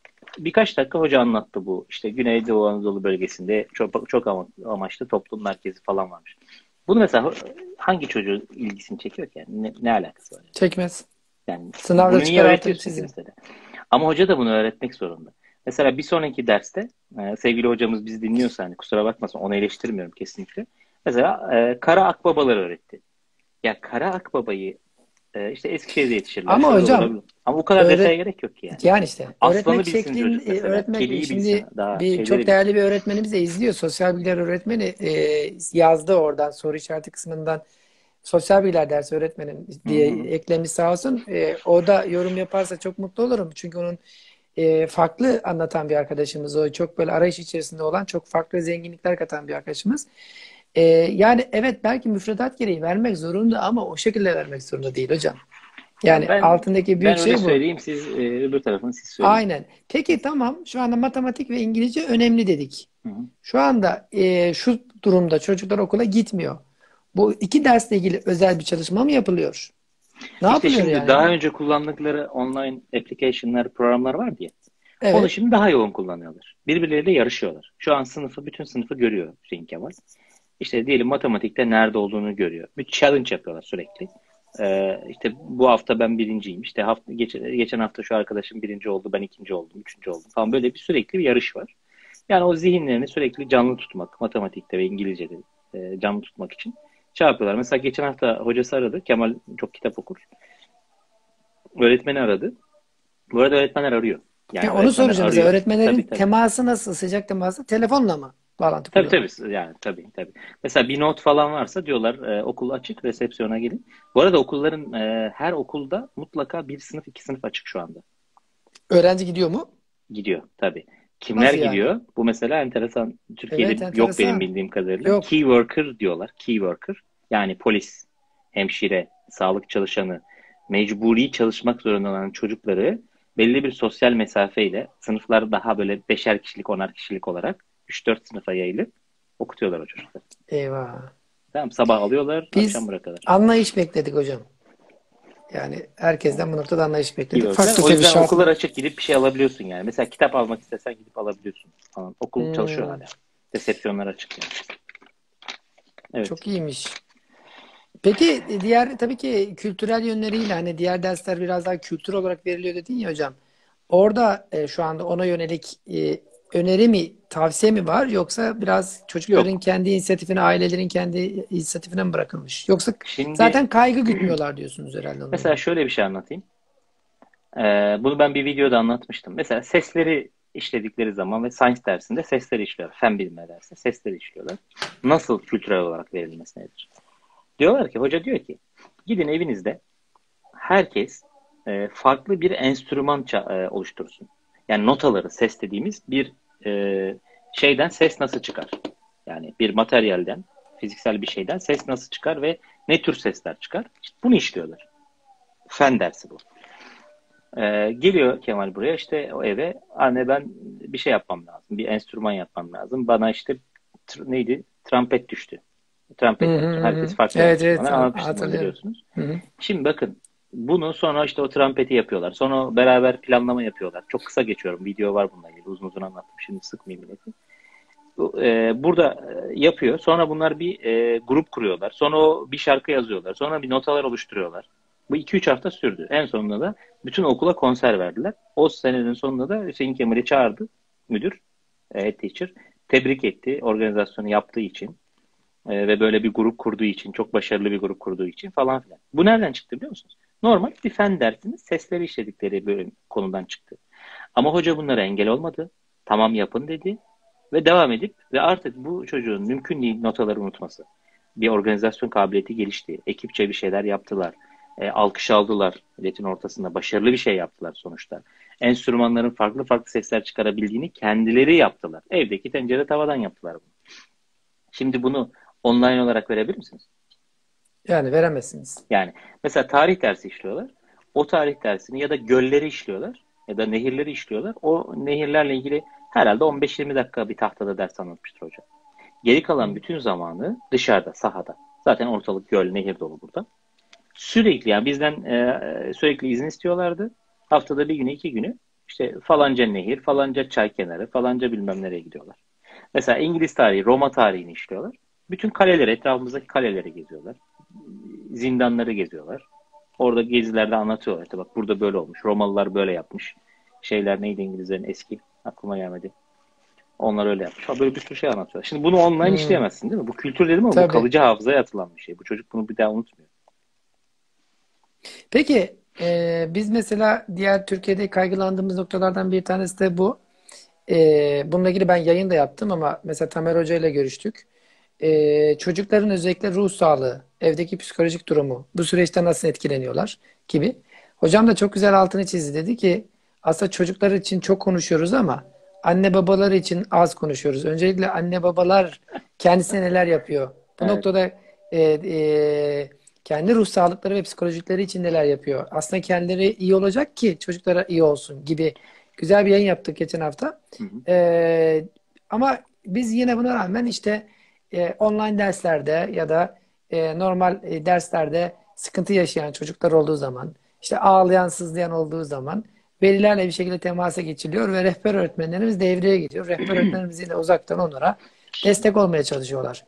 birkaç dakika hoca anlattı bu. İşte Güneydoğu Anadolu bölgesinde çok, çok ama- amaçlı toplum merkezi falan varmış. Bunu mesela hangi çocuğun ilgisini çekiyor ki? Yani ne, ne alakası var? Yani? Çekmez. Yani Sınavda bunu niye çıkar altını öğretiyorsun ki çizin. mesela? Ama hoca da bunu öğretmek zorunda. Mesela bir sonraki derste e, sevgili hocamız bizi dinliyorsa hani kusura bakmasın onu eleştirmiyorum kesinlikle. Mesela e, kara akbabalar öğretti. Ya kara akbabayı e, işte Eskişehir'de yetişirler. Ama Şurada hocam olabilir. Ama o kadar detaya öğret gerek yok ki yani. yani işte Aslanı öğretmek bilsin şeklin çocuk e, mesela. öğretmek Kediyi bilsin. şimdi Daha bir çok şeyleri değerli bilsin. bir öğretmenimiz de izliyor. Sosyal bilgiler öğretmeni e, yazdı oradan soru işareti kısmından sosyal bilgiler dersi öğretmenim Hı diye hı. eklemiş sağ olsun. E, o da yorum yaparsa çok mutlu olurum. Çünkü onun e, farklı anlatan bir arkadaşımız. O çok böyle arayış içerisinde olan çok farklı zenginlikler katan bir arkadaşımız. E, yani evet belki müfredat gereği vermek zorunda ama o şekilde vermek zorunda değil hocam. Ya Yani ben altındaki ben büyük öyle şey bu. söyleyeyim siz e, öbür tarafını siz söyleyin. Aynen. Peki tamam şu anda matematik ve İngilizce önemli dedik. Hı hı. Şu anda e, şu durumda çocuklar okula gitmiyor. Bu iki dersle ilgili özel bir çalışma mı yapılıyor? Ne İşte yapılıyor şimdi yani? daha önce kullandıkları online application'lar, programlar var diye. Onu Evet. şimdi daha yoğun kullanıyorlar. Birbirleriyle yarışıyorlar. Şu an sınıfı, bütün sınıfı görüyor Hüseyin Kemal. İşte diyelim matematikte nerede olduğunu görüyor. Bir challenge yapıyorlar sürekli. Ee, işte bu hafta ben birinciyim. İşte hafta, geçen, geçen hafta şu arkadaşım birinci oldu, ben ikinci oldum, üçüncü oldum falan. Böyle bir sürekli bir yarış var. Yani o zihinlerini sürekli canlı tutmak, matematikte ve İngilizce'de e, canlı tutmak için şey yapıyorlar. Mesela geçen hafta hocası aradı. Kemal çok kitap okur. Öğretmeni aradı. Bu arada öğretmenler arıyor. Ya Yani onu öğretmenler soracağım mesela arıyor. öğretmenlerin Tabii tabii. teması nasıl? Sıcak teması telefonla mı bağlantı Tabii kuruyorlar? tabii. Yani tabii tabii. Mesela bir not falan varsa diyorlar e, okul açık, resepsiyona gelin. Bu arada okulların e, her okulda mutlaka bir sınıf, iki sınıf açık şu anda. Öğrenci gidiyor mu? Gidiyor tabii. Kimler Nasıl yani? gidiyor? Bu mesela enteresan. Türkiye'de Evet yok benim enteresan. bildiğim kadarıyla. Yok. Key worker diyorlar. Key worker. Yani polis, hemşire, sağlık çalışanı, mecburi çalışmak zorunda olan çocukları belli bir sosyal mesafeyle sınıflar daha böyle beşer kişilik, onar kişilik olarak üç dört sınıfa yayılıp okutuyorlar o çocukları. Eyvah. Tamam, sabah alıyorlar, akşam Biz bırakıyorlar. anlayış bekledik hocam. Yani herkesten bu noktada anlayış Key bekledik. worker. Farklı O tabii yüzden okullar şartlar. açık, gidip bir şey alabiliyorsun yani. Mesela kitap almak istesen gidip alabiliyorsun falan. Okul çalışıyor Hmm. hala. Resepsiyonlar açık yani. Evet. Çok iyiymiş. Peki e, diğer tabii ki kültürel yönleriyle hani diğer dersler biraz daha kültür olarak veriliyor dedin ya hocam. Orada e, şu anda ona yönelik e, öneri mi, tavsiye mi var yoksa biraz çocukların Yok. kendi inisiyatifine, ailelerin kendi inisiyatifine mi bırakılmış? Yoksa Şimdi zaten kaygı gütmüyorlar diyorsunuz herhalde onunla mesela ilgili. şöyle bir şey anlatayım. Ee, bunu ben bir videoda anlatmıştım. Mesela sesleri işledikleri zaman ve science dersinde sesleri işliyorlar. Fen bilimleri dersinde sesleri işliyorlar. Nasıl kültürel olarak verilmesi nedir? Diyorlar ki, hoca diyor ki, gidin evinizde herkes e, farklı bir enstrüman ça- e, oluştursun. Yani notaları, ses dediğimiz bir e, şeyden ses nasıl çıkar? Yani bir materyalden, fiziksel bir şeyden ses nasıl çıkar ve ne tür sesler çıkar? İşte bunu işliyorlar. Fen dersi bu. Ee, geliyor Kemal buraya, işte o eve, anne ben bir şey yapmam lazım. Bir enstrüman yapmam lazım. Bana işte tr- neydi? Trompet düştü. Hı Trompet hı yapacağım. hı. Hı. Herkes farklı Evet enstrümanlar. evet an- Anlatmıştım bunu, hatırlıyorum. biliyorsunuz. Hı hı. Şimdi bakın, bunu sonra işte o trompeti yapıyorlar. Sonra beraber planlama yapıyorlar. Çok kısa geçiyorum. Video var bununla ilgili. Uzun uzun anlattım. Şimdi sıkmayayım milleti. Bu, e, burada e, yapıyor. Sonra bunlar bir e, grup kuruyorlar. Sonra o bir şarkı yazıyorlar. Sonra bir notalar oluşturuyorlar. Bu iki üç hafta sürdü. En sonunda da bütün okula konser verdiler. O senenin sonunda da Hüseyin Kemal'i çağırdı müdür, e, head teacher. Tebrik etti organizasyonu yaptığı için. E, ve böyle bir grup kurduğu için, çok başarılı bir grup kurduğu için falan filan. Bu nereden çıktı biliyor musunuz? Normal bir fen dersinin sesleri işledikleri bölüm konudan çıktı. Ama hoca bunlara engel olmadı. Tamam yapın dedi. Ve devam edip ve artık bu çocuğun mümkün değil notaları unutması. Bir organizasyon kabiliyeti gelişti. Ekipçe bir şeyler yaptılar. E, alkış aldılar milletin ortasında. Başarılı bir şey yaptılar sonuçta. Enstrümanların farklı farklı sesler çıkarabildiğini kendileri yaptılar. Evdeki tencere tavadan yaptılar bunu. Şimdi bunu online olarak verebilir misiniz? Yani veremezsiniz. Yani mesela tarih dersi işliyorlar. O tarih dersini ya da gölleri işliyorlar ya da nehirleri işliyorlar. O nehirlerle ilgili herhalde on beş yirmi dakika bir tahtada ders anlatmıştır hoca. Geri kalan Hı. bütün zamanı dışarıda, sahada. Zaten ortalık göl, nehir dolu burada. Sürekli, yani bizden e, sürekli izin istiyorlardı. Haftada bir günü, iki günü işte falanca nehir, falanca çay kenarı, falanca bilmem nereye gidiyorlar. Mesela İngiliz tarihi, Roma tarihini işliyorlar. Bütün kaleleri, etrafımızdaki kaleleri geziyorlar. Zindanları geziyorlar. Orada gezilerde anlatıyorlar. İşte bak burada böyle olmuş. Romalılar böyle yapmış. Şeyler neydi İngilizlerin eski? Aklıma gelmedi. Onlar öyle yapmış. Ha, böyle bir sürü şey anlatıyor. Şimdi bunu online Hı. işleyemezsin değil mi? Bu kültür dedim ama bu Tabii. kalıcı hafızaya atılan bir şey. Bu çocuk bunu bir daha unutmuyor. Peki e, biz mesela diğer Türkiye'de kaygılandığımız noktalardan bir tanesi de bu. E, bununla ilgili ben yayın da yaptım ama mesela Tamer Hoca ile görüştük. E, çocukların özellikle ruh sağlığı, evdeki psikolojik durumu, bu süreçte nasıl etkileniyorlar gibi. Hocam da çok güzel altını çizdi. Dedi ki aslında çocuklar için çok konuşuyoruz ama anne babalar için az konuşuyoruz. Öncelikle anne babalar kendisine neler yapıyor? Bu Evet. noktada e, e, kendi ruh sağlıkları ve psikolojikleri için neler yapıyor? Aslında kendileri iyi olacak ki çocuklara iyi olsun gibi güzel bir yayın yaptık geçen hafta. Hı hı. E, ama biz yine buna rağmen işte e, online derslerde ya da e, normal e, derslerde sıkıntı yaşayan çocuklar olduğu zaman, işte ağlayan, sızlayan olduğu zaman velilerle bir şekilde temasa geçiliyor ve rehber öğretmenlerimiz devreye giriyor. Rehber öğretmenlerimiz yine uzaktan onlara destek olmaya çalışıyorlar.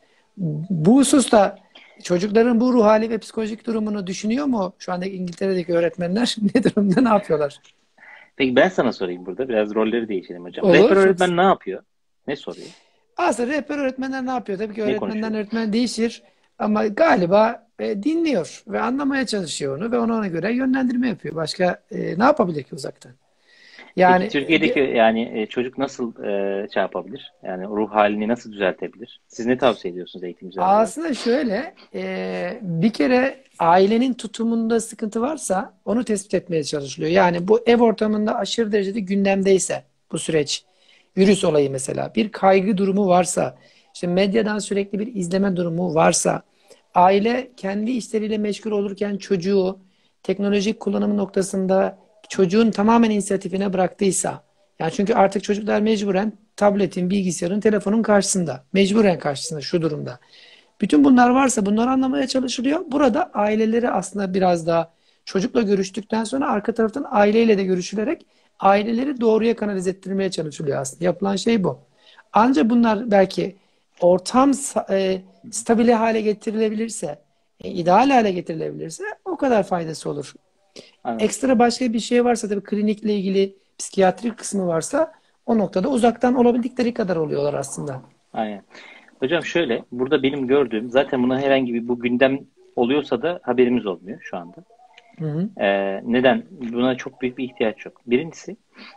Bu hususta çocukların bu ruh hali ve psikolojik durumunu düşünüyor mu? Şu anda İngiltere'deki öğretmenler ne durumda, ne yapıyorlar? Peki ben sana sorayım burada. Biraz rolleri değişelim hocam. Olur. Rehber Çok öğretmen ne yapıyor? Ne soruyor? aslında rehber öğretmenler ne yapıyor? Tabii ki Ne öğretmenden konuşuyor? öğretmen değişir. Ama galiba e, dinliyor ve anlamaya çalışıyor onu ve ona, ona göre yönlendirme yapıyor. Başka e, ne yapabilir ki uzaktan? Yani Peki e, Türkiye'deki ge- yani e, çocuk nasıl e, şey yapabilir? Yani ruh halini nasıl düzeltebilir? Siz ne tavsiye ediyorsunuz eğitimciler olarak? aslında şöyle e, bir kere ailenin tutumunda sıkıntı varsa onu tespit etmeye çalışılıyor. Yani bu ev ortamında aşırı derecede gündemdeyse bu süreç, virüs olayı mesela, bir kaygı durumu varsa, işte medyadan sürekli bir izleme durumu varsa, aile kendi işleriyle meşgul olurken çocuğu teknolojik kullanımı noktasında çocuğun tamamen inisiyatifine bıraktıysa, yani çünkü artık çocuklar mecburen tabletin, bilgisayarın, telefonun karşısında, mecburen karşısında şu durumda. Bütün bunlar varsa bunları anlamaya çalışılıyor. Burada aileleri aslında biraz daha çocukla görüştükten sonra arka taraftan aileyle de görüşülerek aileleri doğruya kanalize ettirmeye çalışılıyor aslında. Yapılan şey bu. Ancak bunlar belki ortam sa- e, stabile hale getirilebilirse, e, ideal hale getirilebilirse o kadar faydası olur. Anladım. Ekstra başka bir şey varsa tabii klinikle ilgili psikiyatrik kısmı varsa o noktada uzaktan olabildikleri kadar oluyorlar aslında. Aynen. Hocam şöyle, burada benim gördüğüm, zaten buna herhangi bir bu gündem oluyorsa da haberimiz olmuyor şu anda. Hı hı. Ee, neden? Buna çok büyük bir ihtiyaç yok. Birincisi,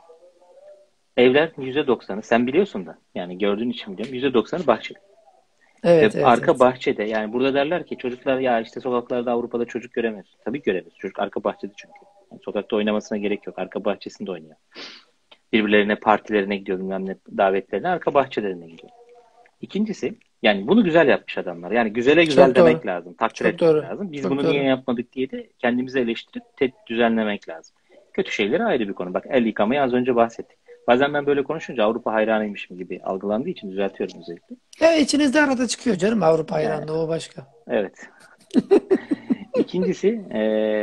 evler yüzde doksanı, sen biliyorsun da, yani gördüğün için biliyorum, yüzde doksanı bahçeli. Ve Evet, evet, arka evet. bahçede, yani burada derler ki çocuklar ya işte sokaklarda Avrupa'da çocuk göremiyoruz. Tabii ki göremiyoruz. Çocuk arka bahçede çünkü. Yani sokakta oynamasına gerek yok. Arka bahçesinde oynuyor. Birbirlerine partilerine gidiyor, bilmem ne davetlerine, arka bahçelerine gidiyor. İkincisi, yani bunu güzel yapmış adamlar. Yani güzele güzel Çok doğru. demek lazım, takdir Çok etmek doğru. lazım. Biz Çok bunu niye doğru. yapmadık diye de kendimizi eleştirip te- düzenlemek lazım. Kötü şeyleri ayrı bir konu. Bak, el yıkamayı az önce bahsettik. Bazen ben böyle konuşunca Avrupa hayranıymışım gibi algılandığı için düzeltiyorum özellikle. Ya içinizde arada çıkıyor canım Avrupa Ee, hayranlığı o başka. evet. İkincisi, e,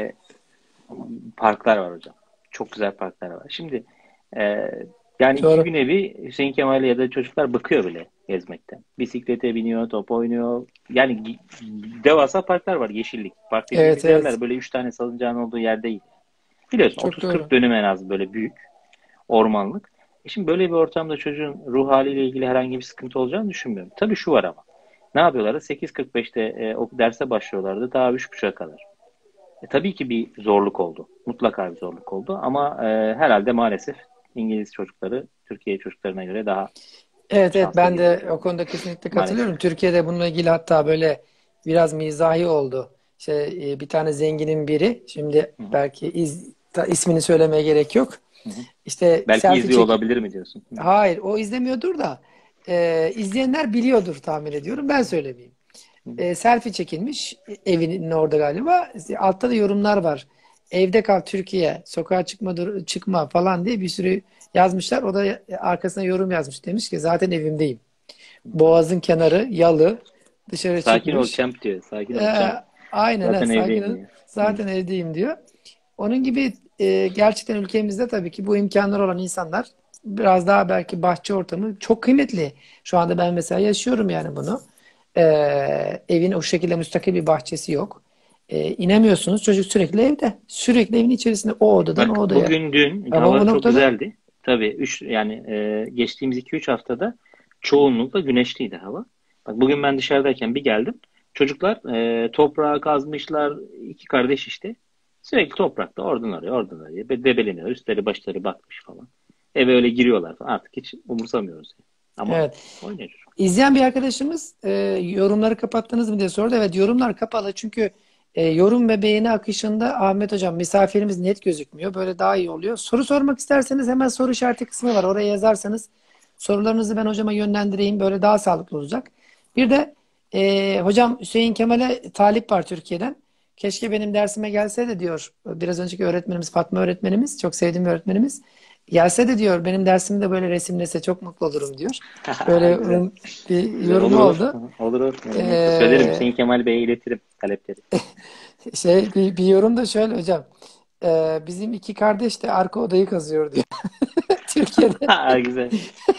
parklar var hocam. Çok güzel parklar var. Şimdi e, yani iki Doğru. gün evi Hüseyin Kemal ya da çocuklar bıkıyor bile gezmekten. Bisiklete biniyor, top oynuyor. Yani devasa parklar var, yeşillik. Park Evet, dediğimiz evet. yerler böyle üç tane salıncağın olduğu yer değil. Biliyorsun Çok otuz kırk doğru. dönüm en az, böyle büyük ormanlık. E şimdi böyle bir ortamda çocuğun ruh haliyle ilgili herhangi bir sıkıntı olacağını düşünmüyorum. Tabii şu var ama. Ne yapıyorlardı? sekiz kırk beşte e, o derse başlıyorlardı. Daha üç buçuğa kadar. E, tabii ki bir zorluk oldu. Mutlaka bir zorluk oldu. Ama e, herhalde maalesef İngiliz çocukları Türkiye çocuklarına göre daha Evet, evet, şanslı ben gibi de duruyor. o konuda kesinlikle Maalesef. katılıyorum. Türkiye'de bununla ilgili hatta böyle biraz mizahi oldu. İşte e, bir tane zenginin biri, şimdi Hı hı, belki iz, ta- ismini söylemeye gerek yok. hı hı. İşte Belki selfie izliyor çek. olabilir mi diyorsun? Hı hı. Hayır, o izlemiyordur da e, izleyenler biliyordur tahmin ediyorum. Ben söylemeyeyim. Hı hı. E, selfie çekilmiş evinin orada galiba. Altta da yorumlar var. Evde kal Türkiye, sokağa çıkma dur- çıkma falan diye bir sürü yazmışlar. O da arkasına yorum yazmış. Demiş ki zaten evimdeyim. Boğazın kenarı yalı, dışarı Sakin ol çıkmış. champ diyor. Sakin ol Ee, champ. aynen ha, Zaten sakin evdeyim ol. diyor. Hı. Zaten evdeyim diyor. Onun gibi e, gerçekten ülkemizde tabii ki bu imkanlar olan insanlar biraz daha belki bahçe ortamı çok kıymetli. Şu anda ben mesela yaşıyorum yani bunu. Ee, evin o şekilde müstakil bir bahçesi yok. Ee, inemiyorsunuz. Çocuk sürekli evde. Sürekli evin içerisinde o odadan o Bak, odaya. bugün dün Ama hava bu çok noktada güzeldi. Tabii üç, yani e, geçtiğimiz iki üç haftada çoğunlukla güneşliydi hava. Bak, bugün ben dışarıdayken bir geldim. Çocuklar e, toprağa kazmışlar. İki kardeş işte. Sürekli toprakta oradan oraya oradan oraya be- debeleniyor. Üstleri başları batmış falan. Eve öyle giriyorlar falan. Artık hiç umursamıyoruz. Ama evet. oynuyor çocuk. İzleyen bir arkadaşımız e, yorumları kapattınız mı diye sordu. Evet, yorumlar kapalı çünkü e, yorum ve beğeni akışında Ahmet Hocam misafirimiz net gözükmüyor. Böyle daha iyi oluyor. Soru sormak isterseniz hemen soru işareti kısmı var. Oraya yazarsanız sorularınızı ben hocama yönlendireyim. Böyle daha sağlıklı olacak. Bir de e, hocam Hüseyin Kemal'e talip var Türkiye'den. Keşke benim dersime gelse de diyor. Biraz önceki öğretmenimiz Fatma öğretmenimiz. Çok sevdiğim bir öğretmenimiz. Gelse de diyor benim dersimde böyle resimlese çok mutlu olurum diyor. Böyle Güzel. onun bir Güzel. yorumu Olur olur. oldu. Olur olur. Memnuniyetle söylerim. Ee, Hüseyin Kemal Bey'e iletirim talepleri. şey bir, bir yorum da şöyle hocam. Ee, bizim iki kardeş de arka odayı kazıyor diyor. Türkiye'de. Ha, güzel.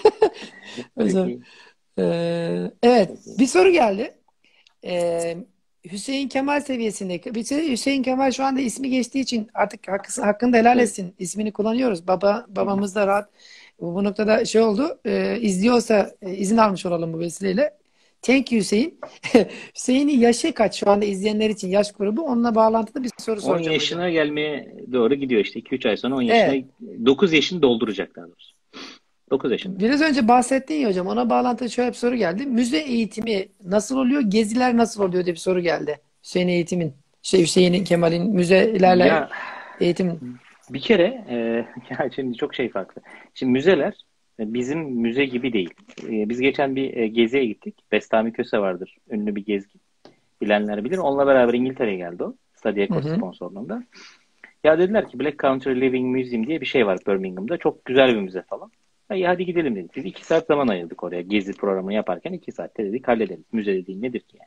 Çok Hocam. iyi. Ee, evet, Çok iyi. bir soru geldi. Ee, Hüseyin Kemal seviyesindeki. Bir şey- Hüseyin Kemal şu anda ismi geçtiği için artık hakkı, hakkını da helal Tabii. etsin. İsmini kullanıyoruz. Baba Hı hı. babamız da rahat. Bu, bu noktada şey oldu. E, izliyorsa e, izin almış olalım bu vesileyle. Thank you Hüseyin. Hüseyin'in yaşı kaç şu anda izleyenler için yaş grubu? Onunla bağlantılı bir soru on soracağım hocam. yaşına gelmeye doğru gidiyor işte. iki üç ay sonra on yaşına, Evet. dokuz yaşını dolduracak daha doğrusu. dokuz yaşında. Biraz önce bahsettin ya hocam. Ona bağlantılı şöyle bir soru geldi. Müze eğitimi nasıl oluyor? Geziler nasıl oluyor diye bir soru geldi. Hüseyin eğitimin. Şey Hüseyin Kemal'in müzelerle Ya eğitim. bir kere e, ya şimdi çok şey farklı. Şimdi müzeler e, bizim müze gibi değil. E, biz geçen bir e, geziye gittik. Bestami Köse vardır. Ünlü bir gezgin. Bilenler bilir. Onunla beraber İngiltere'ye geldi o. Study Hı Eco hı. sponsorluğunda. Ya dediler ki Black Country Living Museum diye bir şey var Birmingham'da. Çok güzel bir müze falan. Ya iyi, hadi gidelim dedik. Biz iki saat zaman ayırdık oraya. Gezi programını yaparken iki saatte dedik hallederiz. Müze dediğin nedir ki yani?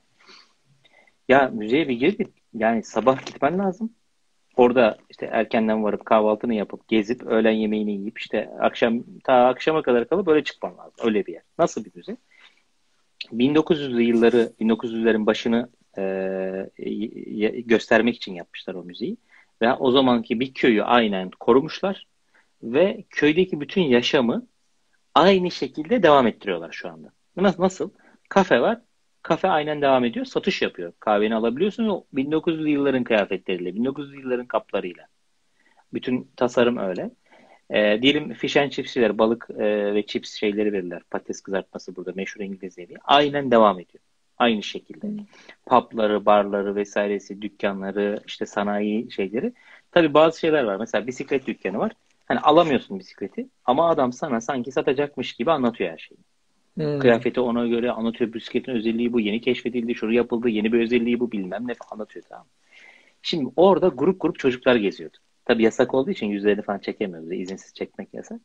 Ya müzeye bir girdik. Yani sabah gitmen lazım. Orada işte erkenden varıp kahvaltını yapıp gezip öğlen yemeğini yiyip işte akşam ta akşama kadar kalıp böyle çıkman lazım. Öyle bir yer. Nasıl bir müze? bin dokuz yüzlü yılları, bin dokuz yüzlerin başını e, y- göstermek için yapmışlar o müziği. Ve o zamanki bir köyü aynen korumuşlar ve köydeki bütün yaşamı aynı şekilde devam ettiriyorlar şu anda. Nasıl? Nasıl? Kafe var. Kafe aynen devam ediyor. Satış yapıyor. Kahveni alabiliyorsun ve bin dokuz yüzlü yılların kıyafetleriyle, bin dokuz yüzlü yılların kaplarıyla. Bütün tasarım öyle. E, diyelim fish and chips'çiler balık e, ve chips şeyleri verirler. Patates kızartması burada meşhur İngiliz yemeği. Aynen devam ediyor. Aynı şekilde. Pubları, barları vesairesi, dükkanları, işte sanayi şeyleri. Tabii bazı şeyler var. Mesela bisiklet dükkanı var. Hani alamıyorsun bisikleti ama adam sana sanki satacakmış gibi anlatıyor her şeyi. Hmm. Kıyafeti ona göre anlatıyor. Bisikletin özelliği bu. Yeni keşfedildi. Şunu yapıldı. Yeni bir özelliği bu bilmem ne falan anlatıyor, tamam. Şimdi orada grup grup çocuklar geziyordu. Tabii yasak olduğu için yüzlerini falan çekemiyoruz. İzinsiz çekmek yasak.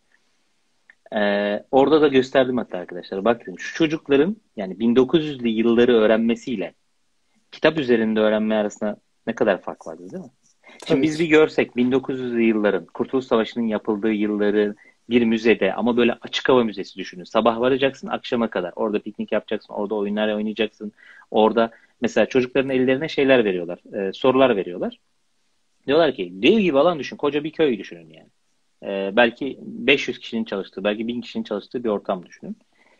Ee, orada da gösterdim hatta arkadaşlar. Bak dedim, şu çocukların yani bin dokuz yüzlü yılları öğrenmesiyle kitap üzerinde öğrenme arasında ne kadar fark vardı, değil mi? Şimdi Tabii biz bir ki. görsek bin dokuz yüzlü yılların, Kurtuluş Savaşı'nın yapıldığı yılları bir müzede ama böyle açık hava müzesi düşünün. Sabah varacaksın akşama kadar. Orada piknik yapacaksın, orada oyunlar oynayacaksın. Orada mesela çocukların ellerine şeyler veriyorlar, e, sorular veriyorlar. Diyorlar ki dev gibi alan düşün, koca bir köy düşünün yani. E, belki beş yüz kişinin çalıştığı, belki bin kişinin çalıştığı bir ortam düşünün.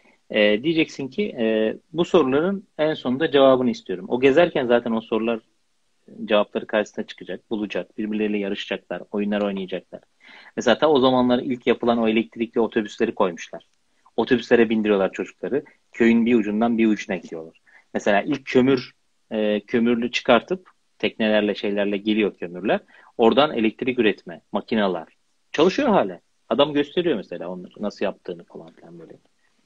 E, diyeceksin ki e, bu soruların en sonunda cevabını istiyorum. O gezerken zaten o sorular cevapları karşısına çıkacak, bulacak, birbirleriyle yarışacaklar, oyunlar oynayacaklar. Mesela ta o zamanlar ilk yapılan o elektrikli otobüsleri koymuşlar. Otobüslere bindiriyorlar çocukları. Köyün bir ucundan bir ucuna gidiyorlar. Mesela ilk kömür e, kömürlü çıkartıp teknelerle şeylerle geliyor kömürler. Oradan elektrik üretme, makineler. Çalışıyor hala. Adam gösteriyor mesela onları nasıl yaptığını falan filan böyle.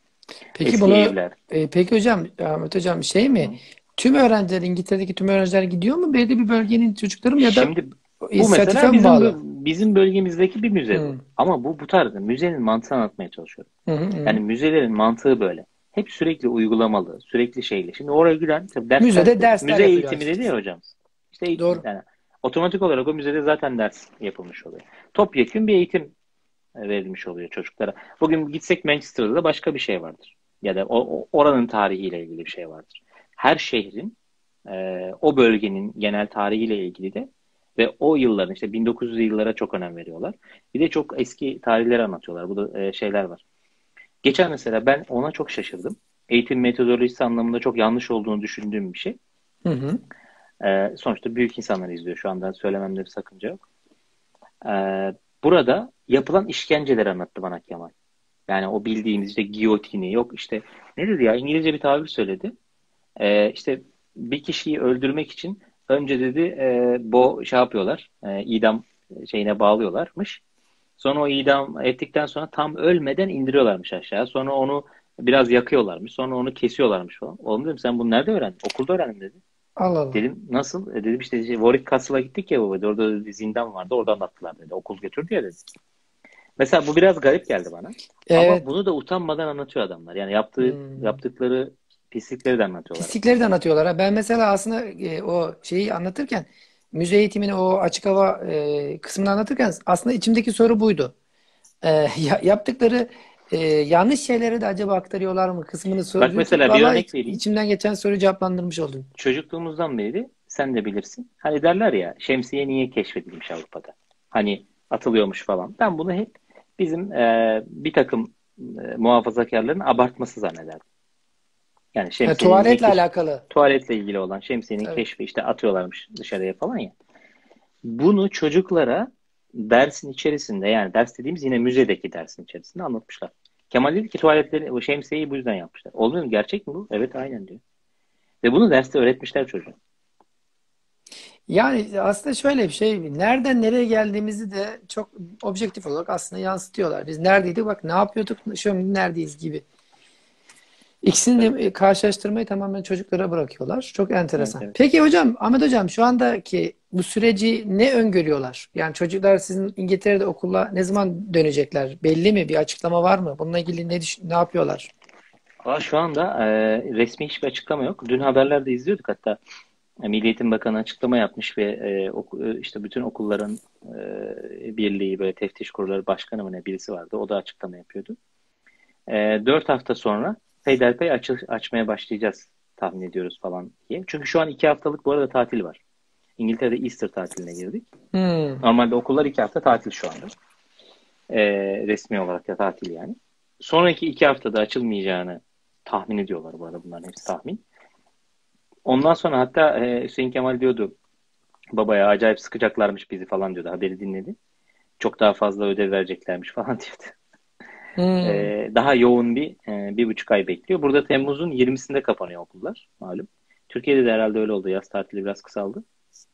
Peki Eski bunu evler. e, peki hocam, Ahmet hocam şey mi? Hı. Tüm öğrenciler, İngiltere'deki tüm öğrenciler gidiyor mu? Belli bir bölgenin çocukları mı ya da Şimdi bu inisiyatife mesela mi bizim bağlı? bizim bölgemizdeki bir müze bu. Hı. Ama bu bu tarzda müzenin mantığını anlatmaya çalışıyorum. Hı hı hı. Yani müzelerin mantığı böyle. Hep sürekli uygulamalı, sürekli şeyli. Şimdi oraya giren tabii dersler, Müzede dersler müze yapılıyor eğitimi dedi açıkçası. ya hocamız. İşte eğitim, Doğru. yani otomatik olarak o müzede zaten ders yapılmış oluyor. Topyekün bir eğitim verilmiş oluyor çocuklara. Bugün gitsek Manchester'da da başka bir şey vardır. Ya da o, o- oranın tarihiyle ilgili bir şey vardır. Her şehrin e, o bölgenin genel tarihiyle ilgili de ve o yılların işte bin dokuz yüzlü yıllara çok önem veriyorlar. Bir de çok eski tarihleri anlatıyorlar. Bu da e, şeyler var. Geçen mesela ben ona çok şaşırdım. Eğitim metodolojisi anlamında çok yanlış olduğunu düşündüğüm bir şey. Hı hı. E, sonuçta büyük insanlar izliyor şu anda, söylememde bir sakınca yok. E, Burada yapılan işkenceleri anlattı bana Kemal. Yani o bildiğimiz işte giyotini yok işte, ne dedi ya, İngilizce bir tabir söyledi. Ee, işte bir kişiyi öldürmek için önce dedi e, bu şey yapıyorlar, e, idam şeyine bağlıyorlarmış. Sonra o idam ettikten sonra tam ölmeden indiriyorlarmış aşağı. Sonra onu biraz yakıyorlarmış. Sonra onu kesiyorlarmış falan. Oğlum dedim, sen bunu nerede öğrendin? Okulda öğrendim dedi. Allah Allah. Dedim nasıl? E, dedim işte şey, Warwick Castle'a gittik ya baba. Orada bir zindan vardı. Orada anlattılar dedi. Okul götürdü ya dedi. Mesela bu biraz garip geldi bana. Ama Evet. bunu da utanmadan anlatıyor adamlar. Yani yaptığı Hmm. yaptıkları pislikleri de anlatıyorlar Pislikleri de mesela. anlatıyorlar. Ha. Ben mesela aslında e, o şeyi anlatırken, müze eğitimini, o açık hava e, kısmını anlatırken aslında içimdeki soru buydu. E, ya- yaptıkları e, yanlış şeyleri de acaba aktarıyorlar mı kısmını Bak soruyordu. mesela bir Vallahi örnek iç- vereyim. içimden geçen soruyu cevaplandırmış oldun. Çocukluğumuzdan beri sen de bilirsin. Hani derler ya, şemsiye niye keşfedilmiş Avrupa'da? Hani atılıyormuş falan. Ben bunu hep bizim e, bir takım e, muhafazakarların abartması zannederdim. Yani Ha, şemsiyenin niye tuvaletle keşf alakalı. tuvaletle ilgili olan şemsiyenin Tabii. keşfi işte atıyorlarmış dışarıya falan ya. Bunu çocuklara dersin içerisinde, yani ders dediğimiz yine müzedeki dersin içerisinde anlatmışlar. Kemal dedi ki tuvaletleri, o şemsiyeyi bu yüzden yapmışlar. Olmuyor mu? Gerçek mi bu? Evet, aynen diyor. Ve bunu derste öğretmişler çocuğa. Yani aslında şöyle bir şey, nereden nereye geldiğimizi de çok objektif olarak aslında yansıtıyorlar. Biz neredeydik, bak ne yapıyorduk, şimdi neredeyiz gibi. İkisini Tabii. de e, karşılaştırmayı tamamen çocuklara bırakıyorlar. Çok Evet, enteresan. evet. Peki hocam, Ahmet hocam, şu andaki bu süreci ne öngörüyorlar? Yani çocuklar sizin İngiltere'de okula ne zaman dönecekler? Belli mi? Bir açıklama var mı? Bununla ilgili ne düşün- ne yapıyorlar? Ama şu anda e, resmi hiçbir açıklama yok. Dün haberlerde izliyorduk hatta. E, Milli Eğitim Bakanı açıklama yapmış ve e, oku- e, işte bütün okulların e, birliği, böyle teftiş kurulları başkanı mı ne birisi vardı. O da açıklama yapıyordu. E, dört hafta sonra peyderpey açı, açmaya başlayacağız tahmin ediyoruz falan diye. Çünkü şu an iki haftalık bu arada tatil var. İngiltere'de Easter tatiline girdik. Hmm. Normalde okullar iki hafta tatil şu anda. Ee, resmi olarak da tatil yani. Sonraki iki haftada açılmayacağını tahmin ediyorlar bu arada, bunların hepsi tahmin. Ondan sonra hatta e, Hüseyin Kemal diyordu, babaya acayip sıkacaklarmış bizi falan diyordu, haberi dinledi. Çok daha fazla ödev vereceklermiş falan diyordu. Hmm. Ee, daha yoğun bir e, bir buçuk ay bekliyor. Burada Temmuz'un yirmisinde kapanıyor okullar malum. Türkiye'de de herhalde öyle oldu. Yaz tatili biraz kısaldı.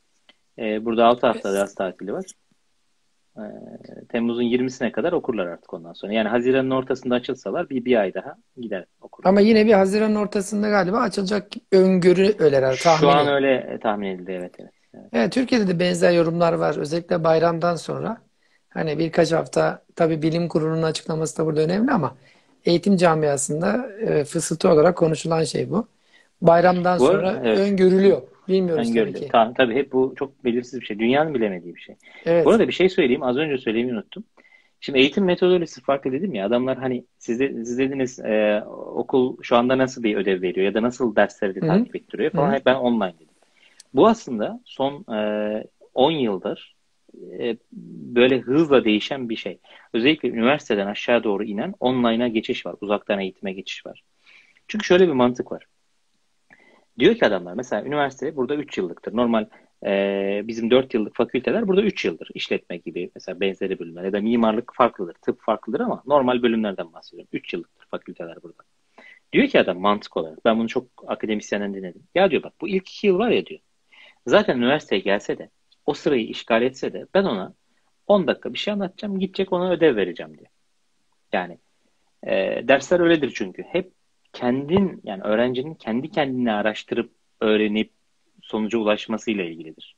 Ee, burada altı hafta yaz tatili var. Ee, Temmuz'un yirmisine kadar okurlar artık ondan sonra. Yani Haziran'ın ortasında açılsalar bir, bir ay daha gider okurlar. Ama yine bir Haziran'ın ortasında galiba açılacak öngörü öyle herhalde, Şu an tahmini. öyle e, tahmin edildi, evet evet. Evet. Evet, Türkiye'de de benzer yorumlar var. Özellikle bayramdan sonra. Hani birkaç hafta, tabii bilim kurulunun açıklaması da burada önemli ama eğitim camiasında e, fısıltı olarak konuşulan şey bu. Bayramdan Bu sonra arada evet. öngörülüyor. Bilmiyoruz tabii Öngörülüyor. ki. Ta, tabii hep bu çok belirsiz bir şey. Dünyanın bilemediği bir şey. Bu Evet. arada bir şey söyleyeyim. Az önce söylemeyi unuttum. Şimdi eğitim metodolojisi farklı dedim ya. Adamlar hani siz, de, siz dediniz e, okul şu anda nasıl bir ödev veriyor ya da nasıl dersleri de Hı hı. takip ettiriyor Hı falan. hı. Hep ben online dedim. Bu aslında son e, on yıldır e, böyle hızla değişen bir şey. Özellikle üniversiteden aşağı doğru inen online'a geçiş var. Uzaktan eğitime geçiş var. Çünkü şöyle bir mantık var. Diyor ki adamlar, mesela üniversite burada üç yıllıktır. Normal e, bizim dört yıllık fakülteler burada üç yıldır. İşletme gibi mesela benzeri bölümler ya da mimarlık farklıdır, tıp farklıdır ama normal bölümlerden bahsediyorum. Üç yıllıktır fakülteler burada. Diyor ki adam mantık olarak, ben bunu çok akademisyenden dinledim. Ya diyor, bak bu ilk iki yıl var ya diyor. Zaten üniversiteye gelse de o sırayı işgal etse de ben ona on dakika bir şey anlatacağım, gidecek ona ödev vereceğim diyor. Yani e, dersler öyledir çünkü. Hep kendin, yani öğrencinin kendi kendine araştırıp öğrenip sonuca ulaşmasıyla ilgilidir.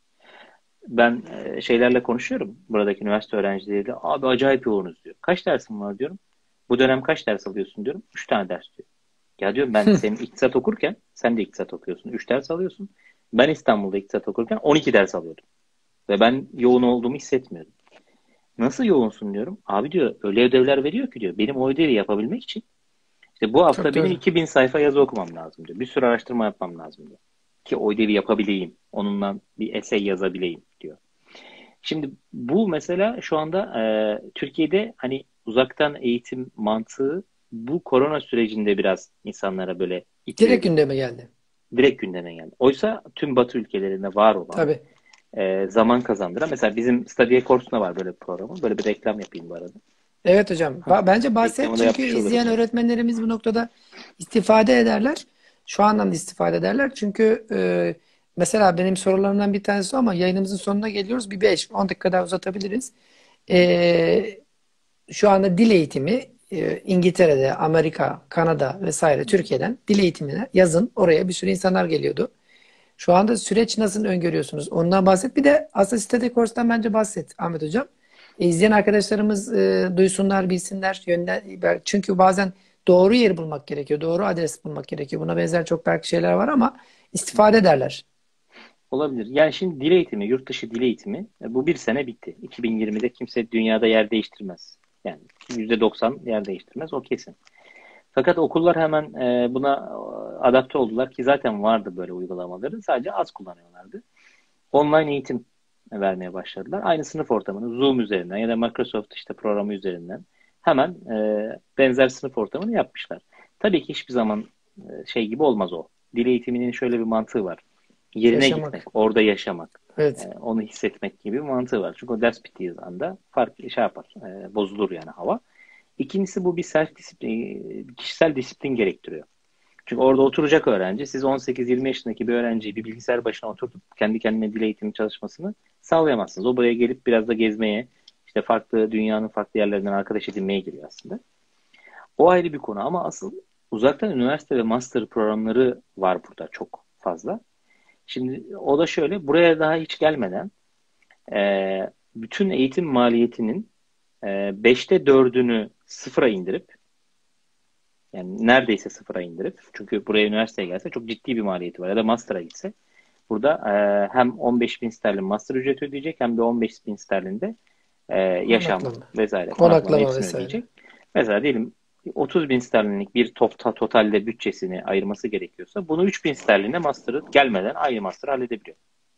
Ben e, şeylerle konuşuyorum. Buradaki üniversite öğrencileriyle. Abi acayip yoğunuz diyor. Kaç dersin var diyorum. Bu dönem kaç ders alıyorsun diyorum. Üç tane ders diyor. Ya diyorum, ben senin iktisat okurken sen de iktisat okuyorsun. Üç ders alıyorsun. Ben İstanbul'da iktisat okurken on iki ders alıyordum. Ve ben yoğun olduğumu hissetmiyordum. Nasıl yoğunsun diyorum. Abi diyor, öyle ödevler veriyor ki diyor. Benim o ödevi yapabilmek için İşte bu Çok hafta benim doğru. iki bin sayfa yazı okumam lazım diyor. Bir sürü araştırma yapmam lazım diyor. Ki o ödevi yapabileyim. Onunla bir essay yazabileyim diyor. Şimdi bu mesela şu anda e, Türkiye'de hani uzaktan eğitim mantığı bu korona sürecinde biraz insanlara böyle Direkt itiledi. gündeme geldi. Direkt gündeme geldi. Oysa tüm Batı ülkelerinde var olan Tabii. e, zaman kazandıran. Mesela bizim Stadia Cours'ta var böyle bir programı. Böyle bir reklam yapayım bu arada. Evet hocam. Ba- Bence bahset, Reklamı da çünkü yapmış olurum izleyen yani. öğretmenlerimiz bu noktada istifade ederler. Şu anlamda istifade ederler. Çünkü e, mesela benim sorularımdan bir tanesi o, ama yayınımızın sonuna geliyoruz. Bir beş on dakika daha uzatabiliriz. E, Şu anda dil eğitimi e, İngiltere'de, Amerika, Kanada vesaire, Türkiye'den dil eğitimine yazın oraya bir sürü insanlar geliyordu. Şu anda süreç nasıl öngörüyorsunuz? Ondan bahset. Bir de aslında Static Course'dan bence bahset Ahmet Hocam. E, izleyen arkadaşlarımız e, duysunlar, bilsinler. Yönden, çünkü bazen doğru yeri bulmak gerekiyor. Doğru adres bulmak gerekiyor. Buna benzer çok belki şeyler var ama istifade ederler. Olabilir. Yani şimdi dil eğitimi, yurt dışı dil eğitimi e, bu bir sene bitti. iki bin yirmide kimse dünyada yer değiştirmez. Yani yüzde doksan yer değiştirmez, o kesin. Fakat okullar hemen e, buna e, adapte oldular ki zaten vardı böyle uygulamaları. Sadece az kullanıyorlardı. Online eğitim vermeye başladılar. Aynı sınıf ortamını Zoom üzerinden ya da Microsoft işte programı üzerinden hemen e, benzer sınıf ortamını yapmışlar. Tabii ki hiçbir zaman e, şey gibi olmaz o. Dil eğitiminin şöyle bir mantığı var. Yerine gitmek, Yaşamak. orada yaşamak, e, Evet. onu hissetmek gibi bir mantığı var. Çünkü o ders bittiği anda fark şey yapar, e, bozulur yani hava. İkincisi, bu bir self disiplin, kişisel disiplin gerektiriyor. Çünkü orada oturacak öğrenci, siz on sekiz yirmi yaşındaki bir öğrenciyi bir bilgisayar başına oturtup kendi kendine dil eğitimi çalışmasını sağlayamazsınız. O buraya gelip biraz da gezmeye, işte farklı dünyanın farklı yerlerinden arkadaş edinmeye geliyor aslında. O ayrı bir konu ama asıl uzaktan üniversite ve master programları var burada çok fazla. Şimdi o da şöyle, buraya daha hiç gelmeden e, bütün eğitim maliyetinin e, beşte dördünü sıfıra indirip, yani neredeyse sıfıra indirip, çünkü buraya üniversiteye gelse çok ciddi bir maliyeti var ya da master'a gitse burada e, hem on beş bin sterlin master ücreti ödeyecek hem de on beş bin sterlin de e, yaşam Konaklama. vesaire konaklama Konaklama hepsini vesaire. ödeyecek. Mesela diyelim otuz bin sterlinlik bir topta, totalde bütçesini ayırması gerekiyorsa bunu üç bin sterline master'ı gelmeden aynı master'ı halledebiliyor.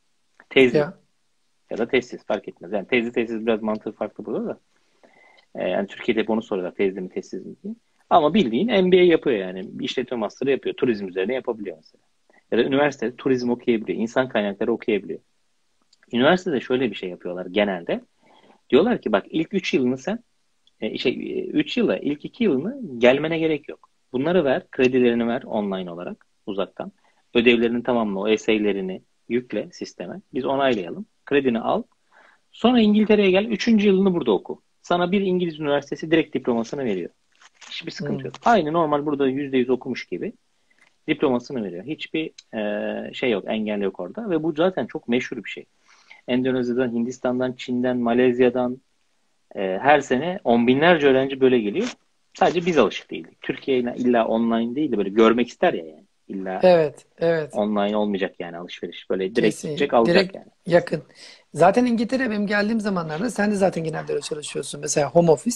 Tezli Ya. ya da tezsiz fark etmez. Yani tezli tezsiz biraz mantığı farklı burada da. Ee, yani Türkiye'de hep onu soruyorlar tezli mi tezsiz mi diye. Ama bildiğin M B A yapıyor yani. İşletme master'ı yapıyor. Turizm üzerine yapabiliyor mesela. Ya da üniversitede turizm okuyabiliyor. İnsan kaynakları okuyabiliyor. Üniversitede şöyle bir şey yapıyorlar genelde. Diyorlar ki bak ilk üç yılını sen e, şey üç yıla ilk iki yılını gelmene gerek yok. Bunları ver, kredilerini ver online olarak uzaktan. Ödevlerini tamamla, o essay'lerini yükle sisteme. Biz onaylayalım. Kredini al. Sonra İngiltere'ye gel. Üçüncü yılını burada oku. Sana bir İngiliz üniversitesi direkt diplomasını veriyor. Hiçbir sıkıntı Hmm. yok. Aynı normal burada yüzde yüz okumuş gibi diplomasını veriyor. Hiçbir e, şey yok, engel yok orada. Ve bu zaten çok meşhur bir şey. Endonezya'dan, Hindistan'dan, Çin'den, Malezya'dan e, her sene on binlerce öğrenci böyle geliyor. Sadece biz alışık değildik. Türkiye illa online değil de böyle görmek ister ya yani. İlla Evet, evet. online olmayacak yani alışveriş. Böyle direkt Kesin. gidecek alacak Direkt yani. yakın. Zaten İngiltere benim geldiğim zamanlarda sen de zaten genelde öyle çalışıyorsun. Mesela home office.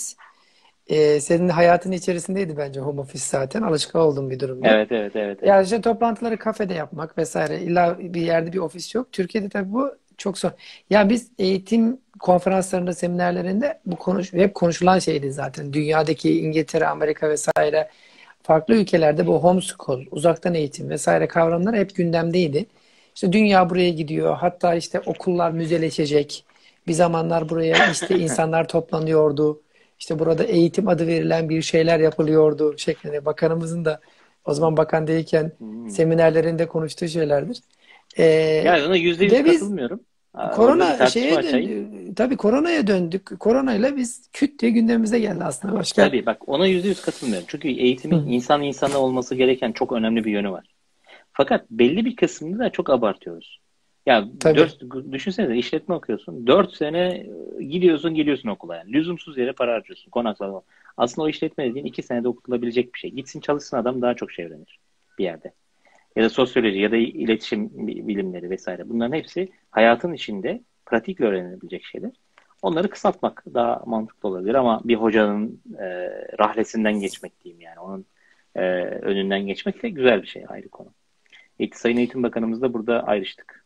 Ee, senin hayatın içerisindeydi bence home office zaten. Alışık olduğum bir durumdu. Evet evet evet evet. Yani işte toplantıları kafede yapmak vesaire. İlla bir yerde bir ofis yok. Türkiye'de tabii bu çok zor. Ya biz eğitim konferanslarında, seminerlerinde bu konuş hep konuşulan şeydi zaten. Dünyadaki İngiltere, Amerika vesaire farklı ülkelerde bu homeschool, uzaktan eğitim vesaire kavramlar hep gündemdeydi. İşte dünya buraya gidiyor. Hatta işte okullar müzeleşecek. Bir zamanlar buraya işte insanlar toplanıyordu. İşte burada eğitim adı verilen bir şeyler yapılıyordu şeklinde. Bakanımızın da o zaman bakan değilken Hmm. seminerlerinde konuştuğu şeylerdir. Ee, Yani ona yüzde yüz ve biz katılmıyorum. Aa, orada bir korona tartışma şeye açayım. döndü. Tabii koronaya döndük. Koronayla biz küt diye gündemimize geldi aslında. Başka. Tabii bak ona yüzde yüz katılmıyorum. Çünkü eğitimin Hı, insan insana olması gereken çok önemli bir yönü var. Fakat belli bir kısmını da çok abartıyoruz. Ya tabii. dört, düşünsene işletme okuyorsun. Dört sene e, gidiyorsun geliyorsun okula yani. Lüzumsuz yere para harcıyorsun. Konaklama. Aslında o işletme dediğin iki senede okutulabilecek bir şey. Gitsin çalışsın adam daha çok şey öğrenir bir yerde. Ya da sosyoloji ya da iletişim bilimleri vesaire. Bunların hepsi hayatın içinde pratikle öğrenilebilecek şeyler. Onları kısaltmak daha mantıklı olabilir ama bir hocanın e, rahlesinden geçmek diyeyim yani. Onun e, önünden geçmek de güzel bir şey ayrı konu. Eğitim, Sayın Eğitim Bakanımız da burada ayrıştık.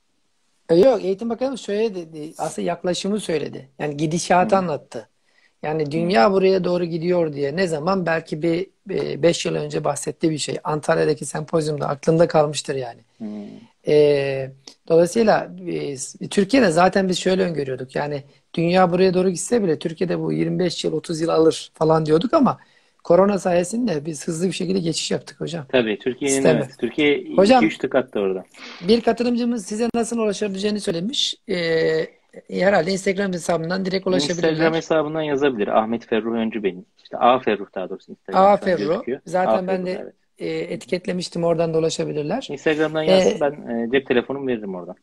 E, Yok, Eğitim Bakanı şöyle dedi. Aslında yaklaşımı söyledi. Yani gidişatı Hı, anlattı. Yani hı, dünya buraya doğru gidiyor diye ne zaman belki bir beş yıl önce bahsettiği bir şey. Antalya'daki sempozyumda aklında kalmıştır yani. hı. E, Dolayısıyla e, Türkiye'de zaten biz şöyle öngörüyorduk. Yani dünya buraya doğru gitse bile Türkiye'de bu yirmi beş yıl otuz yıl alır falan diyorduk ama korona sayesinde biz hızlı bir şekilde geçiş yaptık hocam. Tabii Türkiye'nin Sisteme. evet. Türkiye iki Hocam üç tık attı orada. bir katılımcımız size nasıl ulaşabileceğini söylemiş. Ee, herhalde Instagram hesabından direkt Instagram ulaşabilirler. hesabından yazabilir. Ahmet Ferruh Öncü benim. İşte A Ferruh daha doğrusu Instagram şu an Aferro. gözüküyor. A Zaten ben Ferruh de evet. e, etiketlemiştim. Oradan da ulaşabilirler. Instagram'dan yazsın Ee, ben e, cep telefonumu veririm oradan.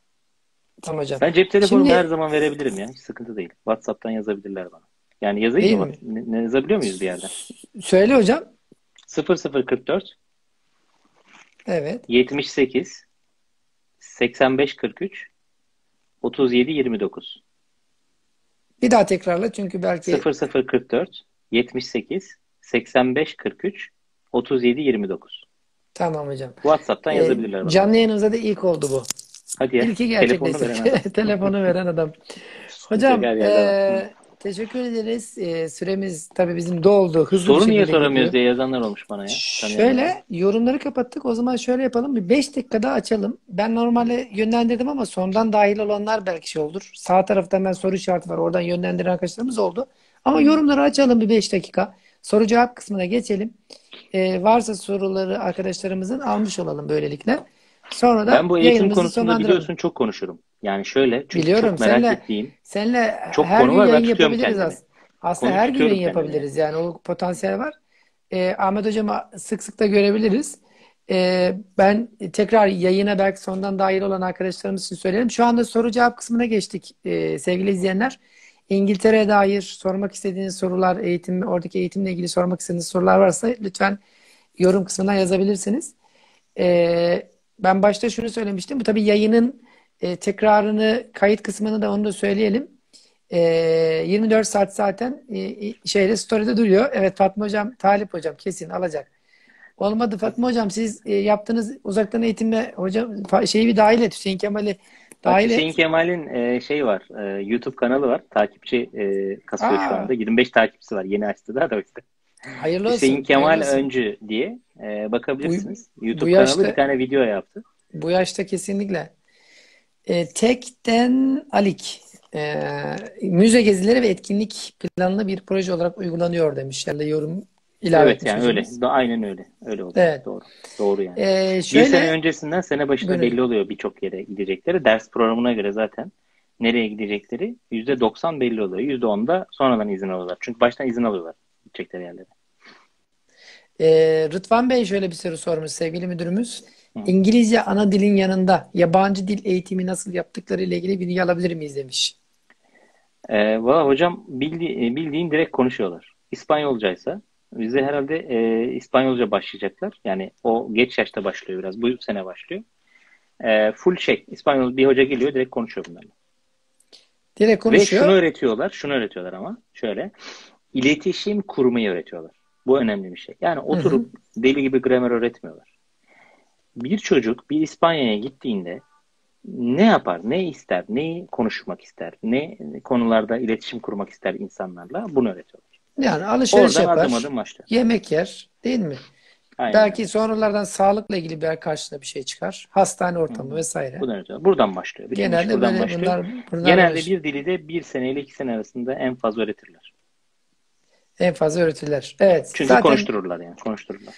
tamam hocam. Ben cep telefonumu her Şimdi zaman verebilirim ya. Hiç sıkıntı değil. WhatsApp'tan yazabilirler bana. Yani yazayım değil mı? mi? Ne, ne yazabiliyor muyuz bir yerden? Söyle hocam. sıfır sıfır kırk dört Evet. yetmiş sekiz seksen beş kırk üç otuz yedi yirmi dokuz Bir daha tekrarla çünkü belki sıfır sıfır kırk dört yetmiş sekiz seksen beş kırk üç otuz yedi yirmi dokuz tamam hocam. WhatsApp'tan Ee, yazabilirler bana canlı oradan. yayınımızda da ilk oldu bu. Hadi ya. İlki Telefonu veren adam. gerçekleştirdik. Telefonu veren adam. Sıkıntı yok Hocam her yerde var. Hı. e, teşekkür ederiz. E, süremiz tabii bizim doldu. Hızlı bir Soru niye şekilde gidiyor. soramıyoruz diye yazanlar olmuş bana ya. Tanıyorum yani. Şöyle yorumları kapattık. O zaman şöyle yapalım. Bir beş dakika daha açalım. Ben normalde yönlendirdim ama sondan dahil olanlar belki şey olur. Sağ tarafta hemen soru işareti var. Oradan yönlendiren arkadaşlarımız oldu. Ama Hı. yorumları açalım bir beş dakika. Soru cevap kısmına geçelim. Ee, varsa soruları arkadaşlarımızın almış olalım böylelikle. Sonra Ben da bu eğitim yayınımızı konusunda sonlandıralım. biliyorsun çok konuşurum. Yani şöyle çünkü Biliyorum. çok merak Seninle ettiğim seninle çok her konu gün var. Ben yayın tutuyorum yapabiliriz kendimi. aslında. Aslında Konu her gün tutuyorum yayın kendimi yani. yapabiliriz. Yani o potansiyel var. Ee, Ahmet Hocam'ı sık sık da görebiliriz. Ee, ben tekrar yayına belki sondan dahil olan arkadaşlarımız için söyleyelim. Şu anda soru cevap kısmına geçtik ee, sevgili izleyenler. İngiltere'ye dair sormak istediğiniz sorular, eğitim, oradaki eğitimle ilgili sormak istediğiniz sorular varsa lütfen yorum kısmına yazabilirsiniz. Ee, Ben başta şunu söylemiştim. Bu tabii yayının e, tekrarını, kayıt kısmını da onu da söyleyelim. Ee, yirmi dört saat zaten e, e, şeyde story'de duruyor. Evet Fatma Hocam, Talip Hocam kesin alacak. Olmadı Fatma Hocam siz e, yaptığınız uzaktan eğitimle hocam fa- şeyi bir dahil et. Hüseyin Kemal'i Bak dahil Hüseyin et. Kemal'in e, şey var. e, YouTube kanalı var. Takipçi e, kasıyor şu Aa, anda. yirmi beş takipçisi var. Yeni açtı daha da işte. hayırlı Hüseyin olsun. Hayırlı Kemal olsun. Öncü diye e, Bu, bakabilirsiniz. bu YouTube kanalı bir yaşta tane video yaptı. bu yaşta kesinlikle. E, Tekden Alik. E, müze gezileri ve etkinlik planlı bir proje olarak uygulanıyor demişler de yorum ilave Evet etmiş yani öyle. hocamız. Da, aynen öyle. Öyle olacak. Evet. Doğru. Doğru yani. E, Bir sene şöyle öncesinden sene başında buyurun belli hocam. oluyor birçok yere gidecekleri. Ders programına göre zaten nereye gidecekleri yüzde doksan belli oluyor. yüzde on da sonradan izin alıyorlar. Çünkü baştan izin alıyorlar gidecekleri yerlere. E, Rıdvan Bey şöyle bir soru sormuş sevgili müdürümüz. Hı. İngilizce ana dilin yanında yabancı dil eğitimi nasıl yaptıkları ile ilgili bilgi alabilir miyiz demiş. Ee, valla hocam bildi, e, bildiğin direkt konuşuyorlar. İspanyolcaysa bize herhalde e, İspanyolca başlayacaklar. Yani o geç yaşta başlıyor biraz. Bu sene başlıyor. Ee, full şey. İspanyol bir hoca geliyor direkt konuşuyor bunlarla. Direkt Ve şunu konuşuyor. öğretiyorlar. Şunu öğretiyorlar ama şöyle. İletişim kurmayı öğretiyorlar. Bu önemli bir şey. Yani Hı hı. oturup deli gibi gramer öğretmiyorlar. Bir çocuk bir İspanya'ya gittiğinde ne yapar, ne ister, neyi konuşmak ister, ne konularda iletişim kurmak ister insanlarla bunu öğretiyorlar. Yani alışveriş Oradan adım yapar, adım başlıyor. yemek yer, değil mi? Aynen Belki öyle. sonralardan sağlıkla ilgili bir karşına bir şey çıkar. Hastane Hı ortamı hı. vesaire. Bunu öğretiyorlar. Buradan başlıyor. Bütün iş Genelde buradan böyle başlıyor. bunlar bunlarla Genelde baş- bir dili de bir sene ile iki sene arasında en fazla öğretirler. en fazla öğretirler. Evet, Çünkü zaten konuştururlar yani. Konuştururlar.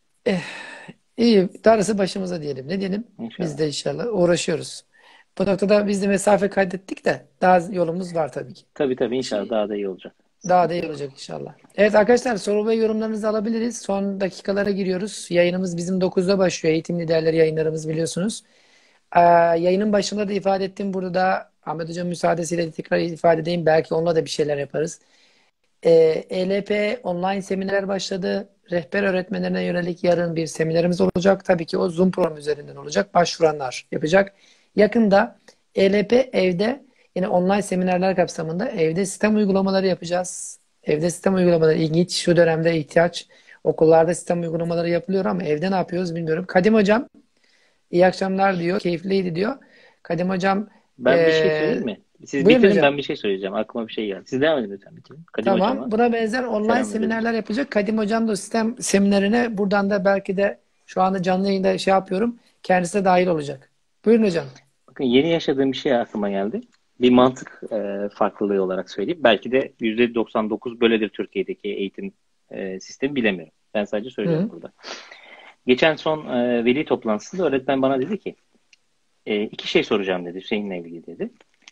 iyi. Darısı başımıza diyelim. Ne diyelim? Biz İnşallah. de inşallah uğraşıyoruz. Bu noktada biz de mesafe kaydettik de daha yolumuz var tabii ki. Tabii tabii inşallah Şey, daha da iyi olacak. daha da Sıkıntı iyi yok. olacak inşallah. Evet arkadaşlar soru ve yorumlarınızı alabiliriz. Son dakikalara giriyoruz. Yayınımız bizim dokuzda başlıyor. Eğitim liderleri yayınlarımız biliyorsunuz. Ee, yayının başında da ifade ettim. Burada da Ahmet Hocam müsaadesiyle de tekrar ifade edeyim. Belki onunla da bir şeyler yaparız. Ee, E L P online seminer başladı. Rehber öğretmenlerine yönelik yarın bir seminerimiz olacak. Tabii ki o Zoom program üzerinden olacak. Başvuranlar yapacak. Yakında E L P evde yine online seminerler kapsamında evde sistem uygulamaları yapacağız. Evde sistem uygulamaları ilginç. Şu dönemde ihtiyaç. Okullarda sistem uygulamaları yapılıyor ama evde ne yapıyoruz bilmiyorum. Kadim Hocam iyi akşamlar diyor. Keyifliydi diyor. Kadim Hocam Ben bir şey söyleyeyim ee, mi? Siz buyurun bitirin hocam. ben bir şey söyleyeceğim. Aklıma bir şey geldi. Siz devam edin lütfen bitirin. Kadim Tamam. hocama Buna benzer online selam verelim. seminerler yapacak. Kadim Hocam da o sistem seminerine buradan da belki de şu anda canlı yayında şey yapıyorum. Kendisi de dahil olacak. Buyurun hocam. Bakın yeni yaşadığım bir şey aklıma geldi. Bir mantık e, farklılığı olarak söyleyeyim. Belki de yüzde doksan dokuz böyledir Türkiye'deki eğitim e, sistemi bilemiyorum. Ben sadece Hı söylüyorum hı. burada. Geçen son e, veli toplantısında öğretmen bana dedi ki e, iki şey soracağım dedi Hüseyin'le ilgili dedi.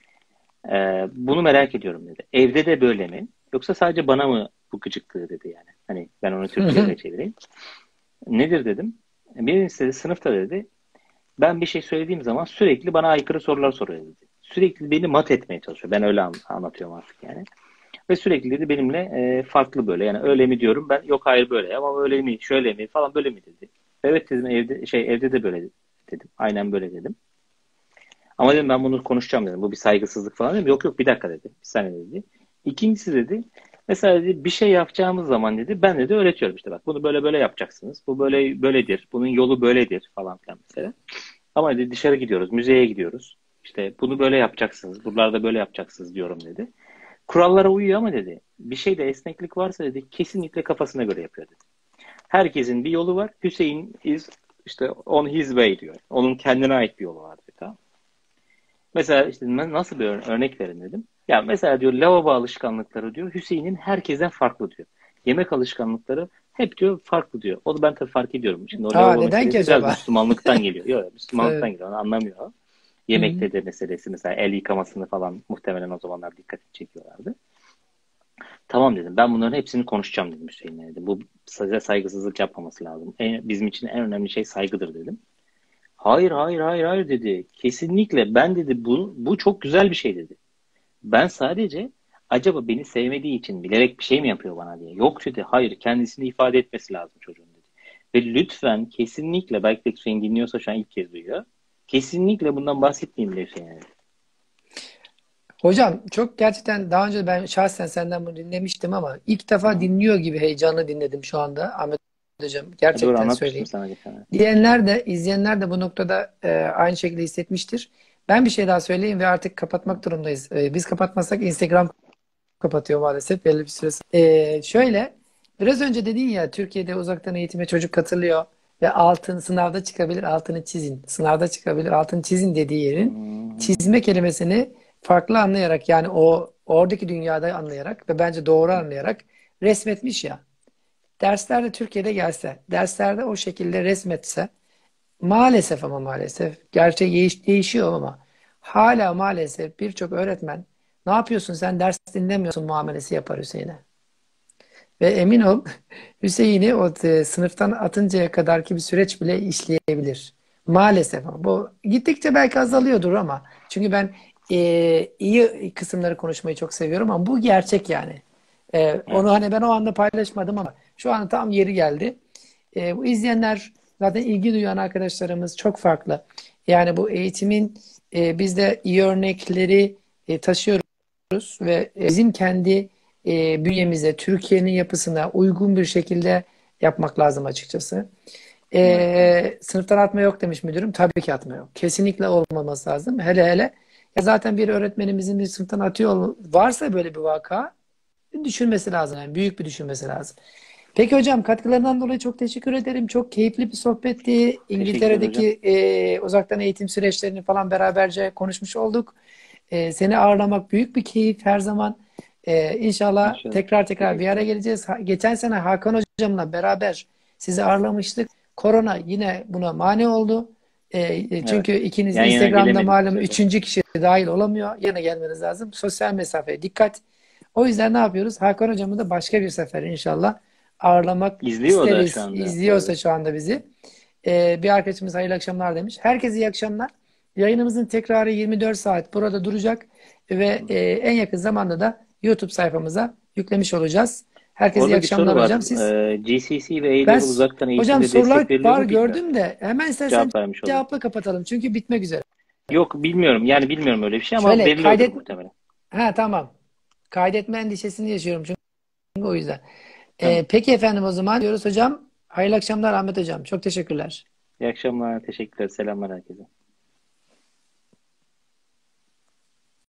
E, bunu merak ediyorum dedi. Evde de böyle mi? Yoksa sadece bana mı bu gıcıklığı dedi yani. Hani ben onu Hı Türkçe'ye hı. de çevireyim. Nedir dedim. Birincisi dedi sınıfta dedi. Ben bir şey söylediğim zaman sürekli bana aykırı sorular soruyor dedi. Sürekli beni mat etmeye çalışıyor. Ben öyle an- anlatıyorum artık yani. Ve sürekli dedi benimle e, farklı böyle. Yani öyle mi diyorum ben yok hayır böyle ama öyle mi şöyle mi falan böyle mi dedi. Evet dedim evde şey evde de böyle dedim. Aynen böyle dedim. Ama dedim ben bunu konuşacağım dedim. Bu bir saygısızlık falan dedim. Yok yok bir dakika dedi. Bir saniye dedi. İkincisi dedi. Mesela dedi, bir şey yapacağımız zaman dedi ben dedi öğretiyorum işte bak bunu böyle böyle yapacaksınız. Bu böyle böyledir. Bunun yolu böyledir falan filan mesela. Ama dedi dışarı gidiyoruz, müzeye gidiyoruz. İşte bunu böyle yapacaksınız, buralarda böyle yapacaksınız diyorum dedi. Kurallara uyuyor ama dedi bir şeyde esneklik varsa dedi kesinlikle kafasına göre yapıyor dedi. Herkesin bir yolu var. Hüseyin is işte on his way diyor. Onun kendine ait bir yolu var diyor. Tamam. Mesela işte nasıl bir örnek verin dedim. Ya mesela diyor lavabo alışkanlıkları diyor Hüseyin'in herkesten farklı diyor. Yemek alışkanlıkları hep diyor farklı diyor. Onu ben tabii fark ediyorum. Şimdi o Aa lavabo neden ki meselesi biraz acaba? Müslümanlıktan geliyor. Yok Müslümanlıktan Evet. geliyor. Onu anlamıyor. Hı hı. Yemekte de meselesi mesela el yıkamasını falan muhtemelen o zamanlar dikkat çekiyorlardı. Tamam dedim ben bunların hepsini konuşacağım dedim Hüseyin'le dedim. Bu size saygısızlık yapmaması lazım. En, bizim için en önemli şey saygıdır dedim. Hayır hayır hayır hayır dedi. Kesinlikle ben dedi bu, bu çok güzel bir şey dedi. Ben sadece acaba beni sevmediği için bilerek bir şey mi yapıyor bana diye. Yok dedi hayır kendisini ifade etmesi lazım çocuğun dedi. Ve lütfen kesinlikle belki de Hüseyin dinliyorsa şu an ilk kez duyuyor. Kesinlikle bundan bahsetmeyin bile Hüseyin'e dedi. Hocam çok gerçekten daha önce ben şahsen senden bunu dinlemiştim ama ilk Hı defa hı. dinliyor gibi heyecanlı dinledim şu anda Ahmet Hocam. E, doğru Gerçekten anlatmıştım söyleyeyim. sana geçen. Evet. Diyenler de, izleyenler de bu noktada e, aynı şekilde hissetmiştir. Ben bir şey daha söyleyeyim ve artık kapatmak durumdayız. E, biz kapatmazsak Instagram kapatıyor maalesef belli bir süre. sonra. E, Hı hı. şöyle, biraz önce dedin ya Türkiye'de uzaktan eğitime çocuk katılıyor ve altın sınavda çıkabilir, altını çizin. Sınavda çıkabilir, altını çizin dediği Hı yerin hı. çizme kelimesini farklı anlayarak yani o oradaki dünyada anlayarak ve bence doğru anlayarak resmetmiş ya. Derslerde Türkiye'de gelse, derslerde o şekilde resmetse maalesef ama maalesef gerçek değiş- değişiyor ama hala maalesef birçok öğretmen ne yapıyorsun sen ders dinlemiyorsun muamelesi yapar Hüseyin'e. Ve emin ol Hüseyin'i o e, sınıftan atıncaya kadarki bir süreç bile işleyebilir. Maalesef ama bu gittikçe belki azalıyordur ama çünkü ben e, iyi kısımları konuşmayı çok seviyorum ama bu gerçek yani. E, onu Evet. hani ben o anda paylaşmadım ama şu an tam yeri geldi. E, bu izleyenler zaten ilgi duyan arkadaşlarımız çok farklı. Yani bu eğitimin e, biz de iyi örnekleri e, taşıyoruz ve e, bizim kendi e, bünyemize, Türkiye'nin yapısına uygun bir şekilde yapmak lazım açıkçası. Evet. Evet. E, sınıftan atma yok demiş müdürüm. Tabii ki atma yok. Kesinlikle olmaması lazım. Hele hele ya zaten bir öğretmenimizin bir sınıftan atıyor ol- varsa böyle bir vaka düşünmesi lazım. Yani büyük bir düşünmesi lazım. Peki hocam katkılarından dolayı çok teşekkür ederim. Çok keyifli bir sohbetti. Teşekkürler hocam. İngiltere'deki e, uzaktan eğitim süreçlerini falan beraberce konuşmuş olduk. E, seni ağırlamak büyük bir keyif her zaman. E, İnşallah İnşallah. tekrar tekrar bir araya Teşekkürler. geleceğiz. Ha- Geçen sene Hakan hocamla beraber sizi ağırlamıştık. Korona yine buna mani oldu. E, e, Evet. çünkü ikiniz de Yan yana Instagram'da gelemedik bu malum sefer. üçüncü kişi dahil olamıyor. Yana gelmeniz lazım. Sosyal mesafeye dikkat. O yüzden ne yapıyoruz? Hakan hocamı da başka bir sefer inşallah ağırlamak İzliyor o da şu isteriz. anda bu İzliyorsa arada. şu anda bizi. Ee, bir arkadaşımız hayırlı akşamlar demiş. Herkese iyi akşamlar. Yayınımızın tekrarı yirmi dört saat burada duracak ve Hı. e, en yakın zamanda da YouTube sayfamıza yüklemiş olacağız. Herkese iyi Orada bir soru akşamlar var. hocam. Siz Ee, G C C ve ben A-Level uzaktan hocam eğitimde sorular destek veriliyor var mu bilmiyorum. gördüm de hemen istersen Cevap vermiş olayım. cevapla kapatalım. Çünkü bitmek üzere. Yok bilmiyorum. Yani bilmiyorum öyle bir şey ama Şöyle veriliyordur kaydet muhtemelen. ha tamam. Kaydetme endişesini yaşıyorum çünkü o yüzden. Tamam. Ee, peki efendim o zaman diyoruz hocam. Hayırlı akşamlar Ahmet hocam. Çok teşekkürler. İyi akşamlar. Teşekkürler. Selamlar herkese.